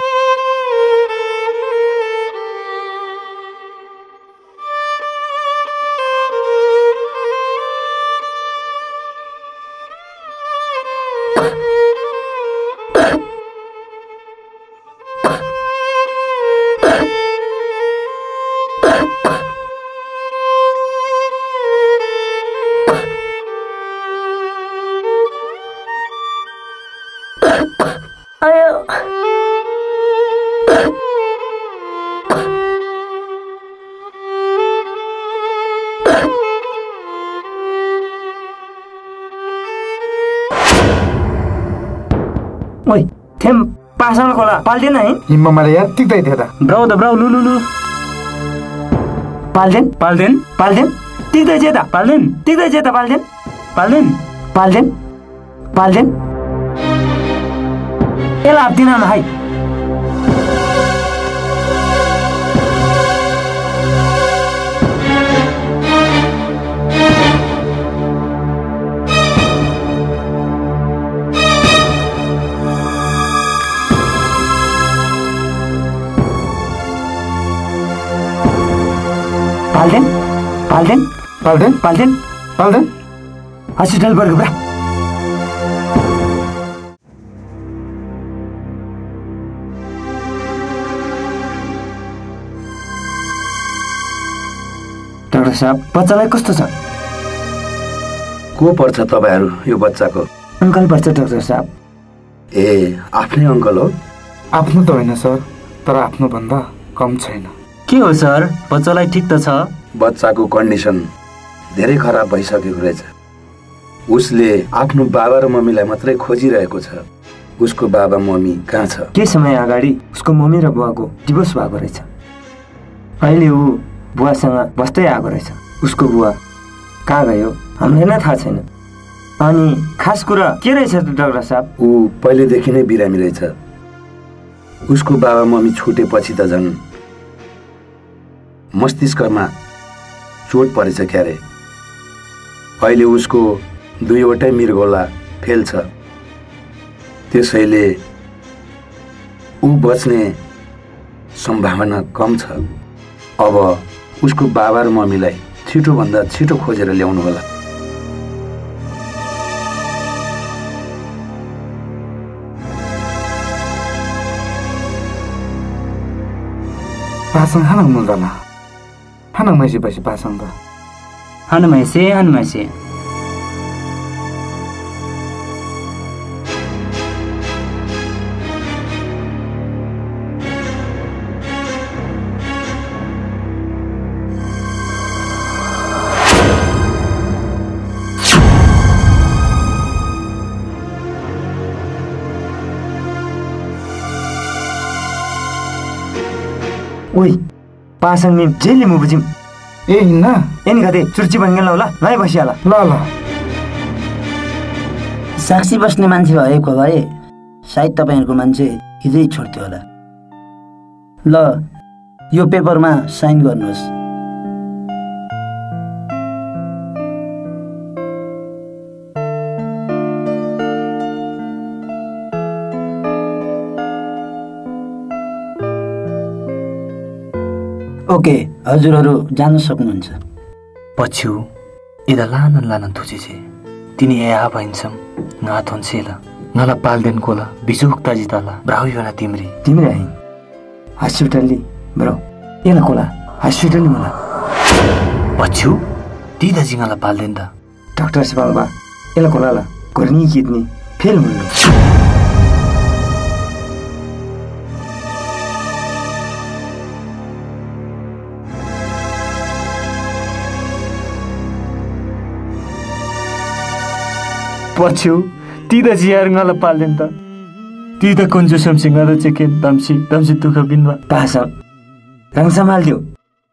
ओइ थेम पासँग खोला पाल्दैन है हिम्मा मारे यार टिक्दै थियो त ब्राउ द ब्राउ लु लु लु पाल्दैन पाल्दैन पाल्दैन टिक्दै छ त पाल्दैन टिक्दै छ त पाल्दैन पाल्दैन पाल्दैन पाल्दैन एला दिना न है पाल्दैन पाल्दैन पाल्दैन पाल्दैन पाल्दैन हस्पिटल वर्ग ब्रा डाक्टर साहब बच्चालाई कस्तो छ? को पर्छ तपाईहरु यो बच्चाको? अंकल पर्छ डाक्टर साहब। ए आफ्नै अंकल हो? आफ्नो त होइन सर, तर आफ्नो भन्दा कम छैन। के हो सर, बच्चालाई ठीक त छ? बच्चाको कन्डिसन धेरै खराब भइसकेको रहेछ। उसले आफ्नो बाबा र मम्मीलाई मात्रै खोजिरहेको छ। उसको बाबा मम्मी कहाँ छ? के समय अगाडि उसको मम्मी र बुवाको डिभोर्स भएको रहेछ। अहिले ऊ बुवासँग बस्दै आएको रहेछ। उसको बुवा कहाँ गयो हामीलाई नै थाहा छैन। अनि खास कुरा के रहेछ त डाक्टर साहब? ऊ पहिलेदेखि नै बिरामी रहेछ। उसको बाबा मम्मी छुटेपछि त झन् मस्तिष्कमा चोट परेछ क्यारे। अहिले उसको 2वटै मृगौला फेल छ। त्यसैले ऊ बच्ने सम्भावना कम छ। अब उसको बाबा र मम्मीलाई छिटोभन्दा छिटो खोजेर ल्याउनु होला। पासङ हानङ मुल्दला हानङ मैसी बसी पासङ द हान मैसे ओइ पासङ नि जेली मु बुझिम। ए हिन्ना एनी गते चुर्ची बन्गेल होला लाई बसियाला। ल ल साक्षी बस्ने मान्छे भएको भए सायद तपाईँहरूको मान्छे हिजै छोड्थ्यो होला। ल यो पेपरमा साइन गर्नुहोस्। ओके, हजुरहरू जान सक्नुहुन्छ। पछ्यु इदा लानन लानन थुचेछे तिनी या भइन्छम नाथोन्सेला नला पाल्देन कोला बिजुक्ता जिताला ब्राउयोना तिम्री आई हस्पिटलली ब्रो एला कोला हस्पिटलली मला पछ्यु ती द जिंगाला पाल्देन दा डाक्टर से बाबा एला कोला ला गर्नी किडनी फेल मुन्नु पछ्यु ती द जियार ngala पाल्देन दा ती द कुन्जुसम सिंगा द चेकेन दमसी दुख बिनवा पास रंग संभाल दियो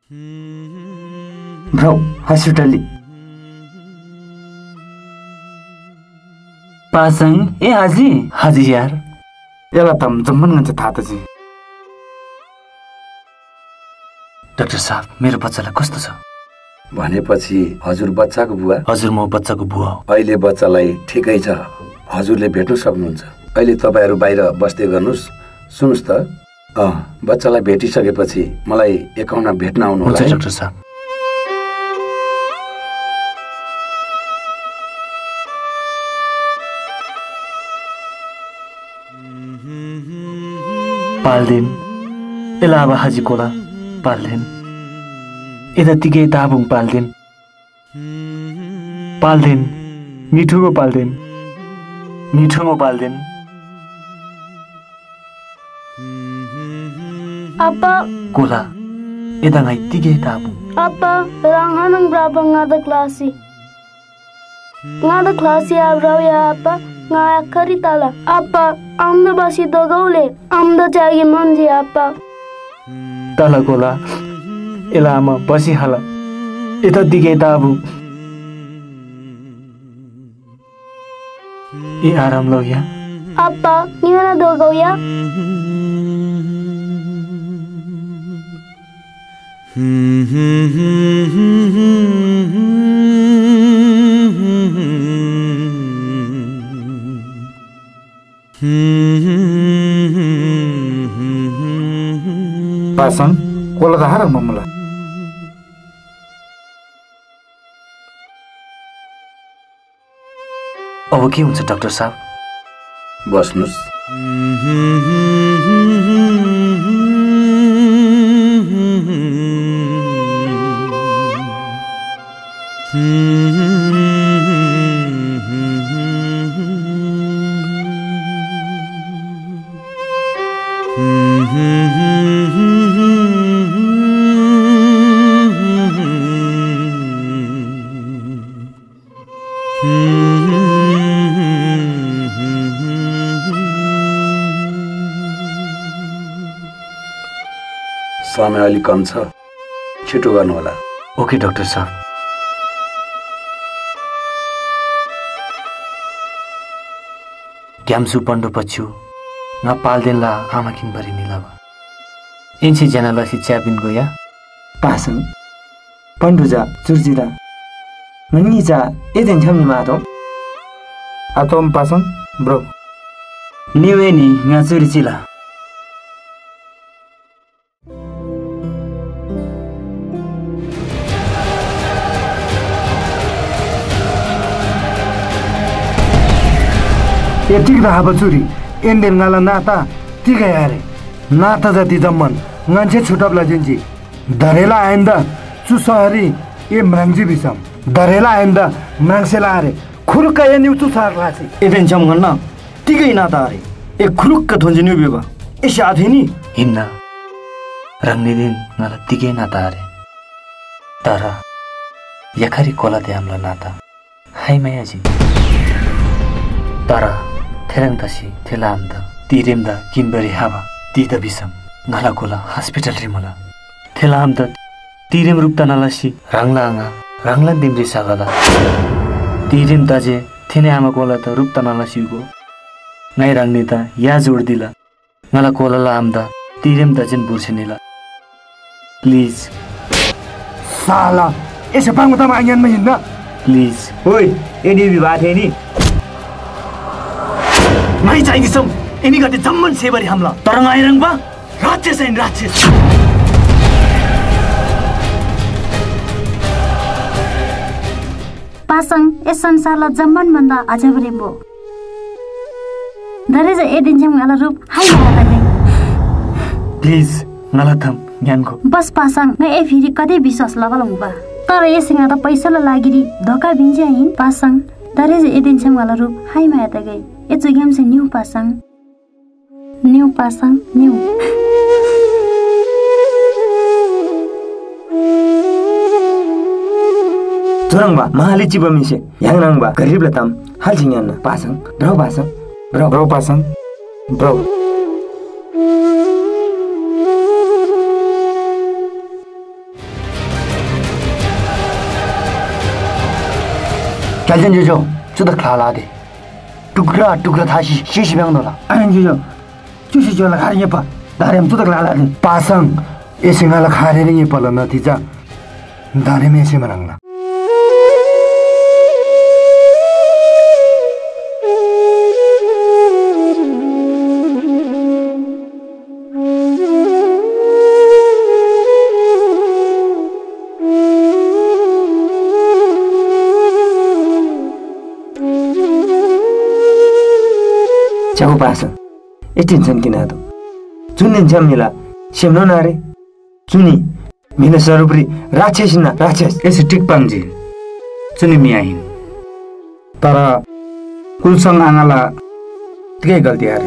ब्रो हस्पिटलली पासङ ए हाजी यार एला तम जम्मन गन्छ थाहा त जी। डाक्टर साहब मेरो बच्चालाई कस्तो छ? भनेपछि हजुर बच्चाको बुवा? हजुर म बच्चाको बुवा हो। अहिले बच्चालाई ठिकै छ, हजुरले भेट्न सक्नुहुन्छ। अहिले तपाईहरु बाहिर बस्दै गर्नुस्। सुन्नुस् त, बच्चालाई भेटिसकेपछि मलाई एकाउन्टमा भेट्न आउनु होला। हुन्छ डाक्टर साहब। पाल्देन एलावा हाजी कोला पाल्देन यता तिकै ताबुङ पाल्देन मिठुको पाल्देन Apa कोला यता ngai tiga tabu apa ranganang berapa ngada klasi abrau ya apa ngaya karitala apa amda basi dogaule amda jagi manji apa tala kola elama basi hala yata tiga tabu I aram lo ya apa gimana dogau ya Pasang, kola dah harang mamula. अब के हुन्छ doctor साहब? बस्नुस्। समय अलि कम छ, छिटो गर्नु होला। ओके डाक्टर साहब। ग्याम्सु पण्डो पच्छु न पाल्देनला आमा किनभरि निलावा इन्सी जनाला सि च्यापिन गया पासङ पण्डुजा चुर्जिरा ननिजा एदेन छमनि मातो आतोम पासङ ब्रो निवेनी ngaचुरिचिला यतिक रहा बचुरी एन्डेल नाला नाता तिगा यारे नाता जति जम्मन ngance छुटपला जिन्जी धरेला आइन्दा चुसहरी ए म्राङजी बिसम धरेला आइन्दा म्राङसेला आरे खुरुक्का ए न्यु चुसार लासी एदेन छम गन्न तिगै नाता आरे ए खुरुक्का थोन्जी न्यु बेबा ए साथेनी हिन्ना रंगनिदिन नाला तिगै नाता आरे तारा यखरी कोला दे हमला नाता हाय मायाजी तारा थेरंगतासी थेलामदा तिरेमदा किनबरी हावा तिदा बिसम नाला कोला हस्पिटल रिमला थेलामदा तिरेम रुपता नालासी रांगला दिमरी सागला तिरेम दाजे थेने आमा कोला त रुपता नालासीको ngai rangnita ya jordila ngala kolala amda tirem dajin bursenila please साला यसो पाङ्गोतामा आइयानमा हिँड्न प्लिज ओइ एनी विवाह थिए नि नai चाहिदिसम एनी गते जम्मन सेबरी हमला तर आइरङ बा राक्षस हैन राक्षस पासङ यस संसारलाई जम्मन भन्दा अझबरे बो दरेज एदिन्छम गला रूप hi hi please ngala tham ज्ञानको बस पासङ न ए फेरि कतै विश्वास लगलौ बा तर यससँग त पैसाला लागिरी धोका भिन्छ हिन पासङ दरेज एदिन्छम गला रूप हाइ माया त गई ए जुगाम से न्यू पासङ न्यू जोरङबा महाले चिबमिसे याङराङबा गरिबले ताम हालजिङयान पासङ ब्रो पासङ ब्रो caljan jojo chuda khala de tukra thashi shishi bang dola ayan jojo chushi jola khari pa darem chuda khala de pasang esingala khare ni pala na tija darem ese marangla Jago pasa, tension किन आदो जुन जम्मिला सेम्नो नारे जुनी मिले सरुपरी राक्षस न राक्षस यसो टिकपाङजी चुनि मियाहिन तर कुलसँग आङाला के गल्ती आरे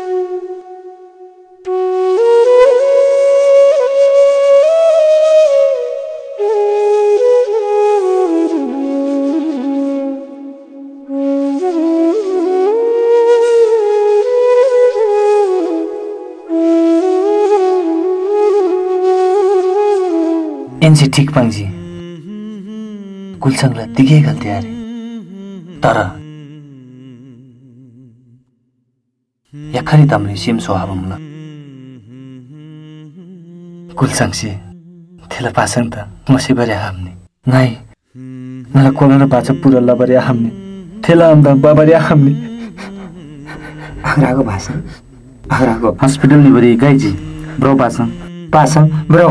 एनसी ठीक पाङजी कुलसँगलाई दिगे गल्ती आरे तर याखरी तमले सिम सोहाबमला कुलसँगसी थेला पासङ त मसे बरे हाम्ने नाइ मला कोला बाचा पुरल्ला बरे हाम्ने थेला आम्दा बाबरे हाम्ने आगराको भाषा आगराको हस्पिटल नि बरे गाइजी ब्रो पासङ ब्रो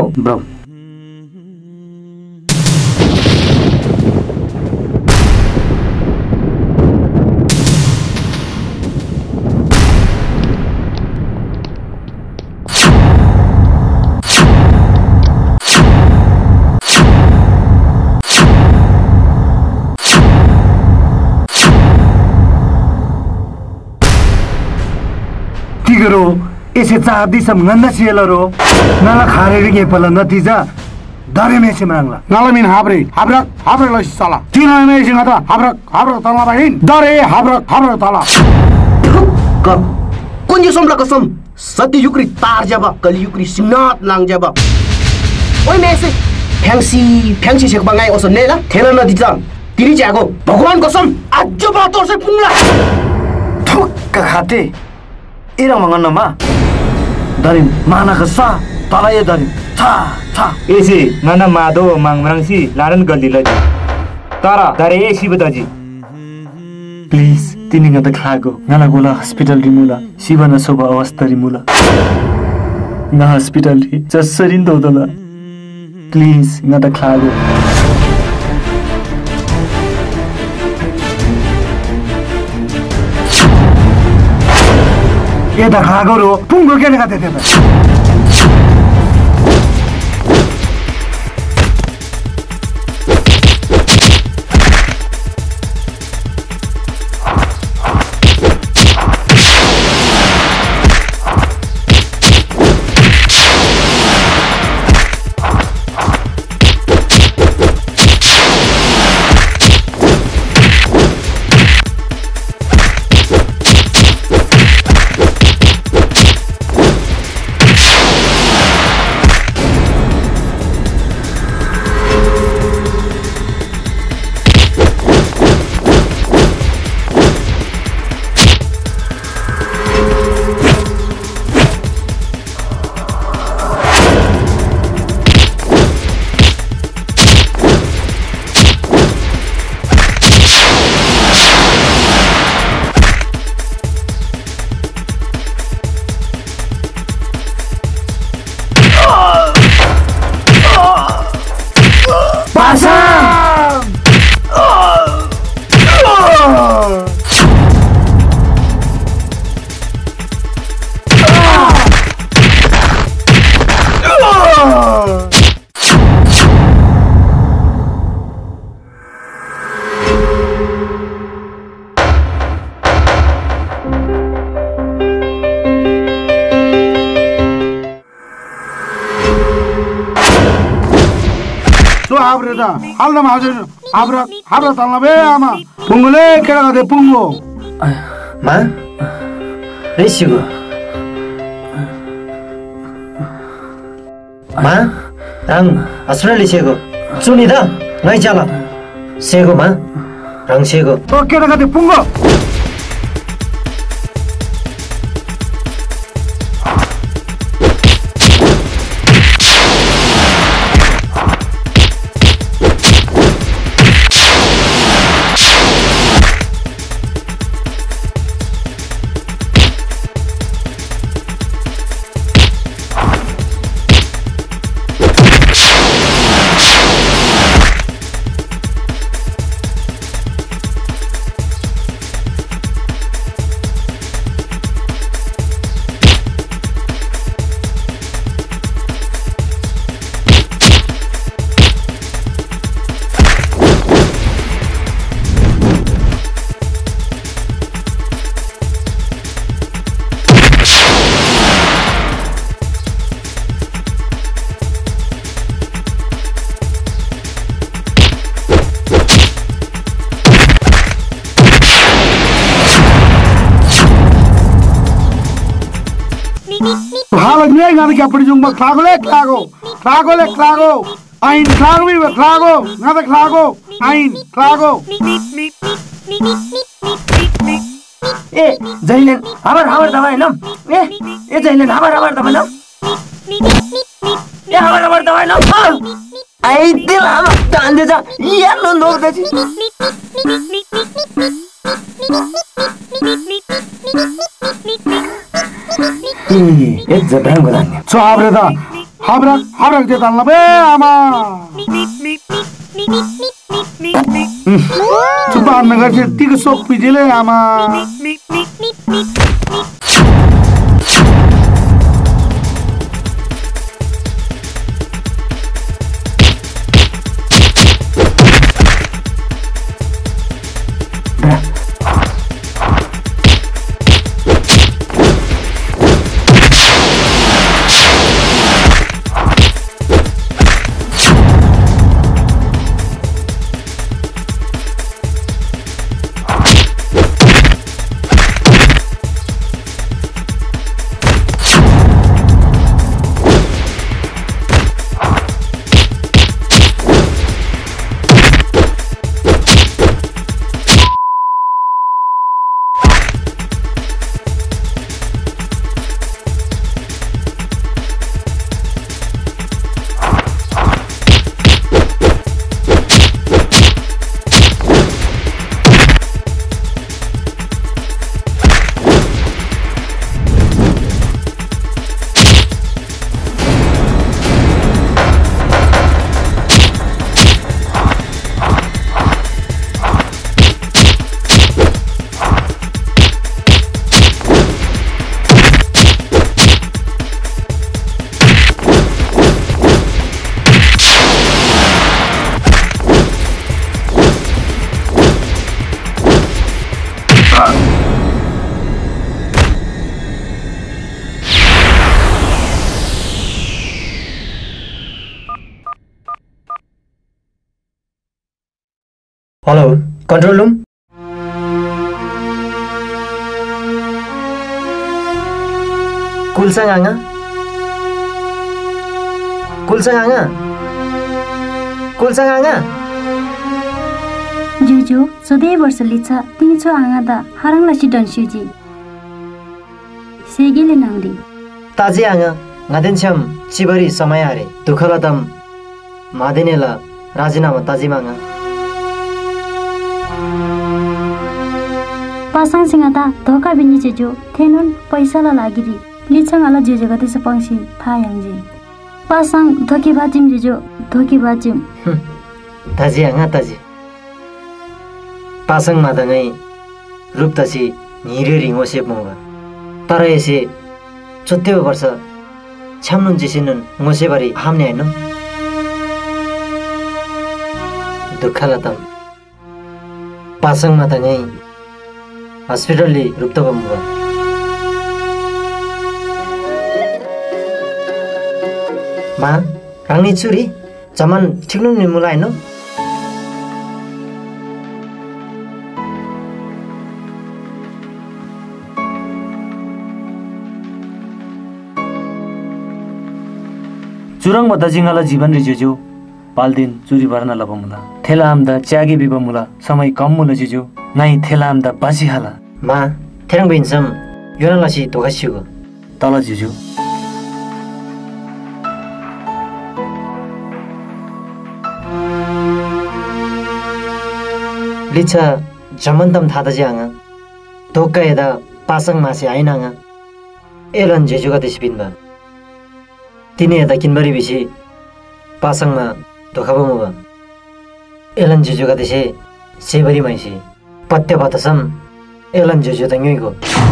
ऐसे चाहती सब nganda sielaro nala khare ri pala natija dare me se mangla nala min habrak la sala tina me se ngata habrak tala bahin dare habrak tala ka kunji somla kasam sati yukri tar jaba kali yukri sinat lang jaba oi me se phangsi se bangai oso nela thela natija tiri jago भगवान कसम आज बातो से पुंगला थुक्का खाते इरा मंगनमा darim mana kesa talaye darim ta esi ngana mado mangrangsi laran galdi laji tara dare esi bataji please tini ngada khago ngana gola hospital rimula sibana soba awastha rimula na hospital ri jassarin dodala please ngada khago ये दा खागोरो पुंगो के लगाते थे हाब्रेदा हाल्दम हाब्रा तल्ला बे आमा पुङ्गोले केटा गते पुङ्गो मा रेसिगो मा राङ अस्ट्रेलिया सेगो चुनी दा नै जाला सेगो मा राङ सेगो ओ केटा गते पुङ्गो Kapri jumpa klago ain klago bi klago ngada klago ain klago जैलेन हाबर दबाई न जैलेन हाबर दबाई न हाबर दबाई न आई दिल हम तांदे जा यालो नोक दे ए जब्राङ गोलान्ने सो हाब्रा दे तल्ला बे आमा चुपा नगर से तिग सोक पिजेले आमा हेलो कंट्रोल रूम कुलसँग आँगा जुजु सधैँ वर्ष लिन्छ तिमी छो आँगा दा हारङला सिडन सिजी सेगेले नांगरी ताजी आँगा ngaden cham chibari समय आरे दुखला दम मादेनेला राजीनामा ताजी मांगा पासाङ सिंगाता धोका बिनी जेजो थेनुन पैसाला लागिरी लिछाङाला जेजे गते सपंसी थायांजी पासाङ धोकेबाजिम जेजो धोकेबाजिम ताजी आँगा ताजी पासाङ मादङै रूपतासी निरे रिङो सेप मुगा तर एसे 14 वर्ष छाम्नुन जिसिनुन ngoseबारी हाम्ने हैन दुखला त पासाङ मादङै हस्पिटलले रुप्तब मुगा मा रांनि चुरी जमन ठिक्नु नि मुला हैन चुरङ बता जिंगाला जीवन रिजो पाल्दिन चुरी भर्न लबमुला थेला आमदा च्यागे बिबमुला समय कम मुला जिजो नाइ थेला आमदा बासी हाला मा थेरङ बिन्छम योना लसी दोगासिगो तल जिजो लिचा जमन्तम थादा ज्याङा दोक्का एदा पासङ मासे आइनाङा एलन जेजुगा देशबिनबा तिनी एदा किनबरी बिसी पासङमा धोखाबमुबा एलन जेजुगा देशे सेबरी माइसी पत्ते बतसम एलन जेजु तङ्गैको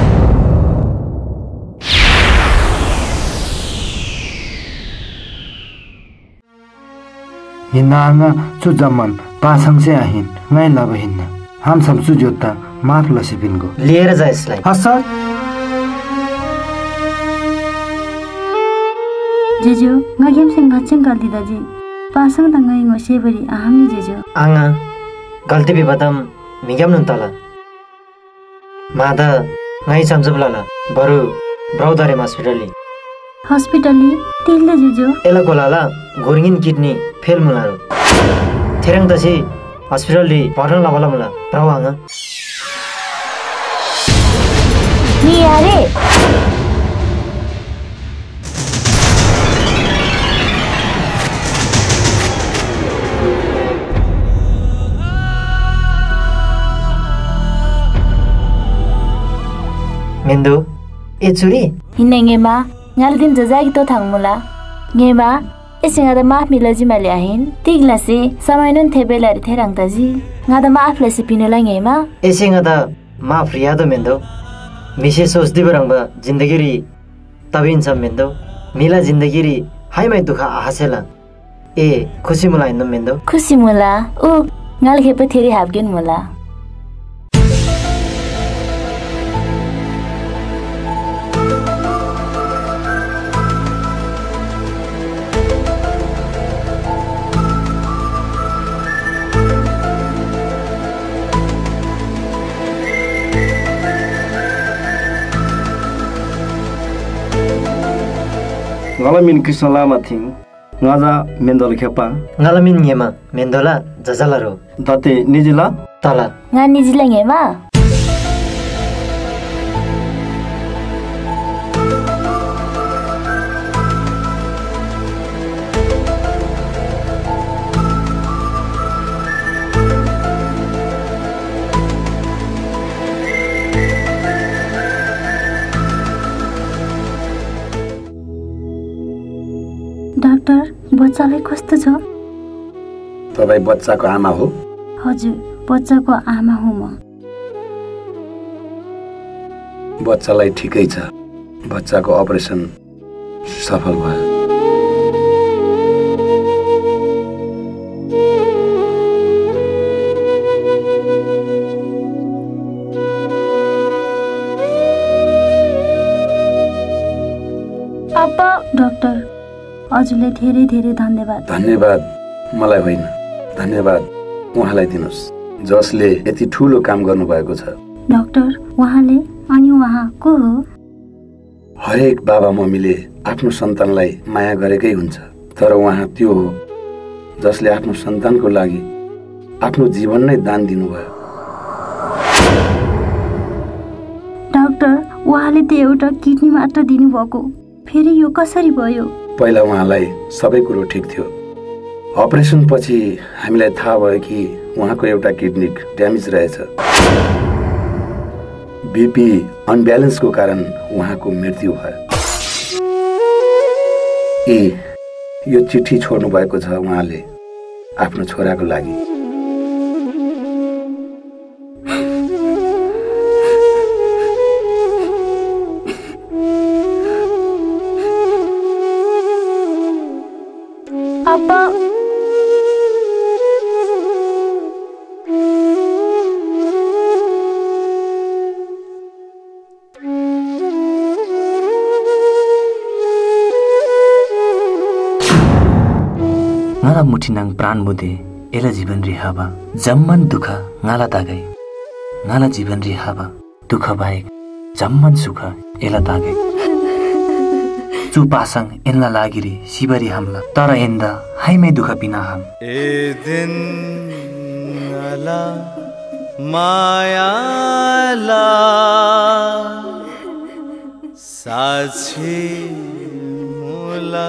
हिन्नाङा चुजमन पासङसे आहिन ngai laba hinna ham samsu jota माफ लसिबिनको लिएर जा यसलाई हस् जेजु ngagem sing ngacheng galdi daji pasang tangai ngosebari ahamni जेजु आङा गल्ती बिबदम मिगम नुन तला मादा ngai समझबलाला बरु ब्राउदारे हस्पिटली तिलले जेजु एला कोलाला गोरिङ किडनी फेल मुलारो थेरङ दसी हस्पिटल भर्न लबला मुला प्रवाङ नि यारे मेन्दो ए चुरी हिनेङेमा ngaldim jajagi to thangmula ngeba esinga maaf milaji mali ahin tiglasi samainun thebelari therang taji ngada maaf lasi pinela ngema esinga da maaf riado mendo मिसे सोच्दै बरंबा जिंदगी री तबिन सब मेंदो मिला जिंदगी री हाय मैं दुखा आहासेला ए खुशी मुला इन मेंदो खुशी मुला ओ ngal खेपे थेरी हाबगेन मुला ngalamin kisnala thing ngaja mendol khepa ngalamin ngema mendola jajalaro date nijila tala nga nijila ngema doctor बच्चालाई कस्तो छ तपाई बच्चाको आमा हो हजुर बच्चाको आमा हुँ म बच्चालाई ठिकै छ बच्चाको अपरेसन सफल भयो अप्पा डाक्टर हजुरले धेरै धेरै धन्यवाद धन्यवाद मलाई होइन धन्यवाद उहाँलाई दिनुस् जसले यति ठूलो काम गर्नु भएको छ डाक्टर उहाँले अनि उहाँ को हो हरेक बाबा मम्मीले आफ्नो सन्तानलाई माया गरेकै हुन्छ तर उहाँ त्यो हो जसले आफ्नो सन्तानको लागि आफ्नो जीवन नै दान दिनुभयो डाक्टर उहाँले त एउटा किडनी मात्र दिनुभएको फेरि यो कसरी भयो पहिला उहाँलाई सबै कुरो ठिक थियो अपरेसन पछि हामीलाई थाहा भयो कि उहाँको एउटा किडनी ड्यामेज रहेछ बीपी अनब्यालेन्सको कारण उहाँको मृत्यु भयो यो चिठी छोड्नु भएको छ उहाँले आफ्नो छोराको लागि अप्पा ngala mutinang pran mude ela जीवन रिहाबा जम्मन दुख ngala tagai ngala जीवन रिहाबा दुख बाहेक जम्मन सुख एला तागे चुपासङ एनला लागिरी शिवरी हमला तर एन्दा हाइमै दुख बिना हम ए दिन अला मायाला साक्षी मुला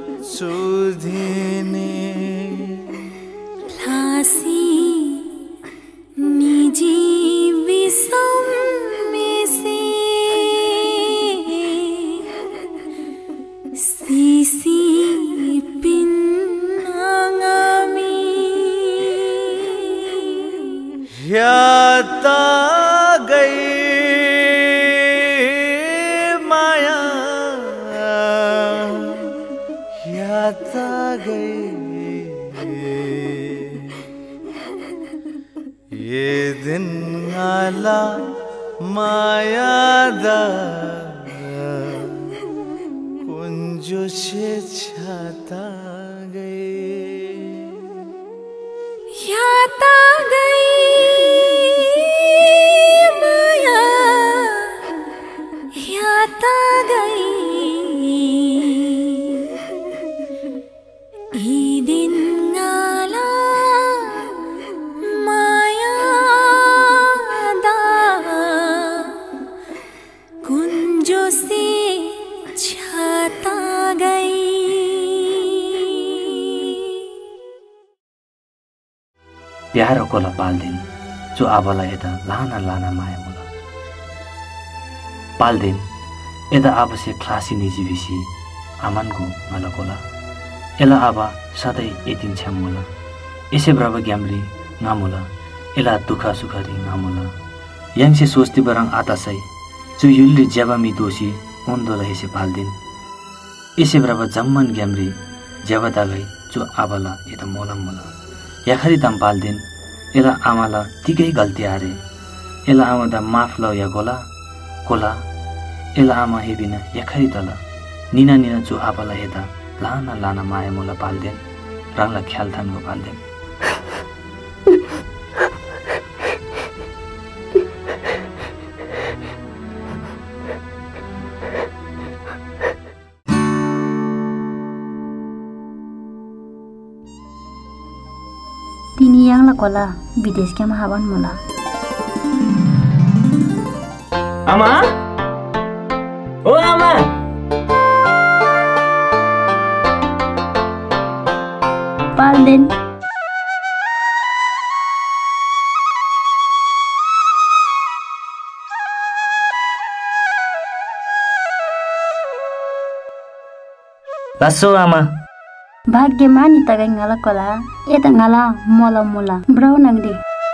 सुधिने लासी निजी विसम मेसे सीसी पिन्नांगामी याता गई माया याता गई ये दिन आला माया दा कुंजो से छाता गई याता गई माया याता गई ई दिन आला माया दा कुंजो से छाता गई प्यारो कोला पाल्दिन जो आबालाई यता लाना लाना माया मुला पाल्दिन यता आबसे क्लासी निजीबिसी आमानको मला कोला एला आबा सधैँ यतिन छ्याम मुला यसै ब्राबा ग्याम्री नामुला एला दुखा सुखरी नामुला यांसे सोस्ती बरङ आतासै जो युल्ली ज्याबामी दोषी ओन्दो रहेसे पाल्दिन यसै ब्राबा जम्मन ग्याम्री ज्याबा दागै जो आबाला यता मोलम मुला याखरी दाम पाल्दिन एला आमाला तिकै गल्ती आरे एला आमा दा माफ ल या गोला कोला एला आमा हेबिना याखरी तल निना निना जो आबाला यता लाना लाना माया मोला पाल्देन रङला ख्याल थानको पाल्देन तिनी यांगला कोला विदेश के महावन मोला आमा ओ आमा पाल्देन लासो आमा भाग्य मानी तगै ngala kola eta ngala mola mola brau nangdi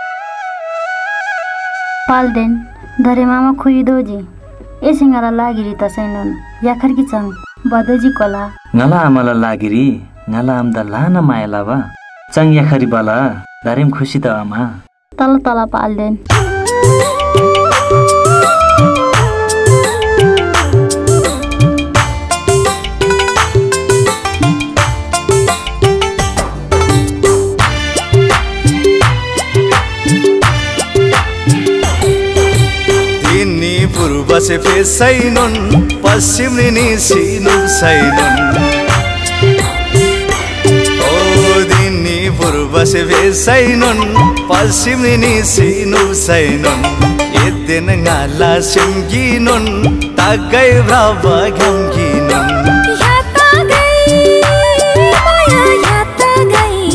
Palden धरे मामा खुइदोजी एसे ngala लागिरी तसैनन याखर की चंग बदजी कोला ngala amala लागिरी ngala amda लाना माया लावा चंग याखरी बाला धरेम खुसी त आमा तल तल पाल्देन पूर्व से फेसैनुन पश्चिम निसिनु सैनुन ओ दिनी पूर्व से फेसैनुन पश्चिम निसिनु सैनुन यदिन ngala simginun tagai brava gamginun याता गई माया याता गई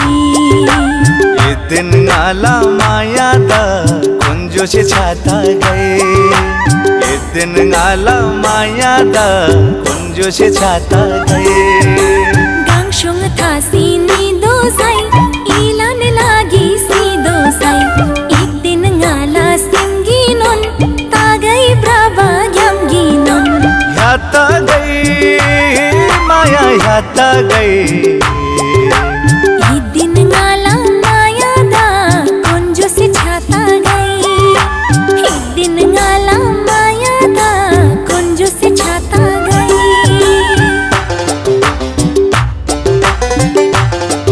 यदिन ngala माया दा कुंजो से छाता गए दिन ngala माया दा कुंजो से छाता गए गांगशुंग था सीनी दो साई इलान लागी सी दो साई एक दिन ngala सिंगिनोन तागई ब्रावा ग्यामगिनोन याता गई माया याता गई एक दिन ngala माया दा कुंजो से छाता गई एक दिन ngala कुंजो से छाता गई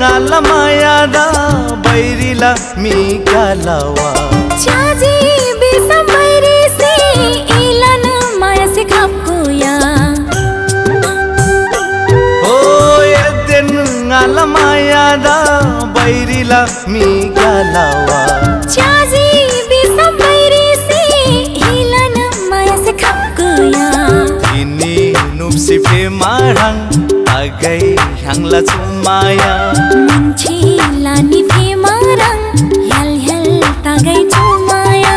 ngala mayada bairila mi kalawa chaji bisa bairi se ilan maya se khapku ya oh yeden ngala mayada bairila mi kalawa chaji bisa bairi se ilan maya se khapku ya ini nupsi fe marang agai hangla chumaya minchi lani fe marang hel hel tagai chumaya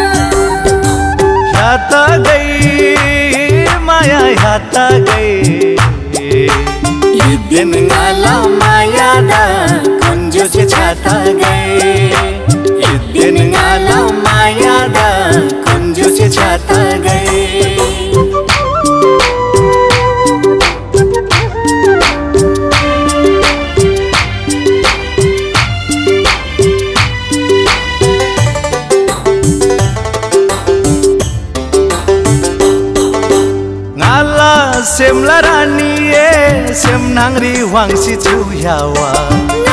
hata gai maya hata gai idin ngala maya da konjo se chata gai idin ngala maya da konjo se chata gai sem larani e sem nangri wangsi chuyawa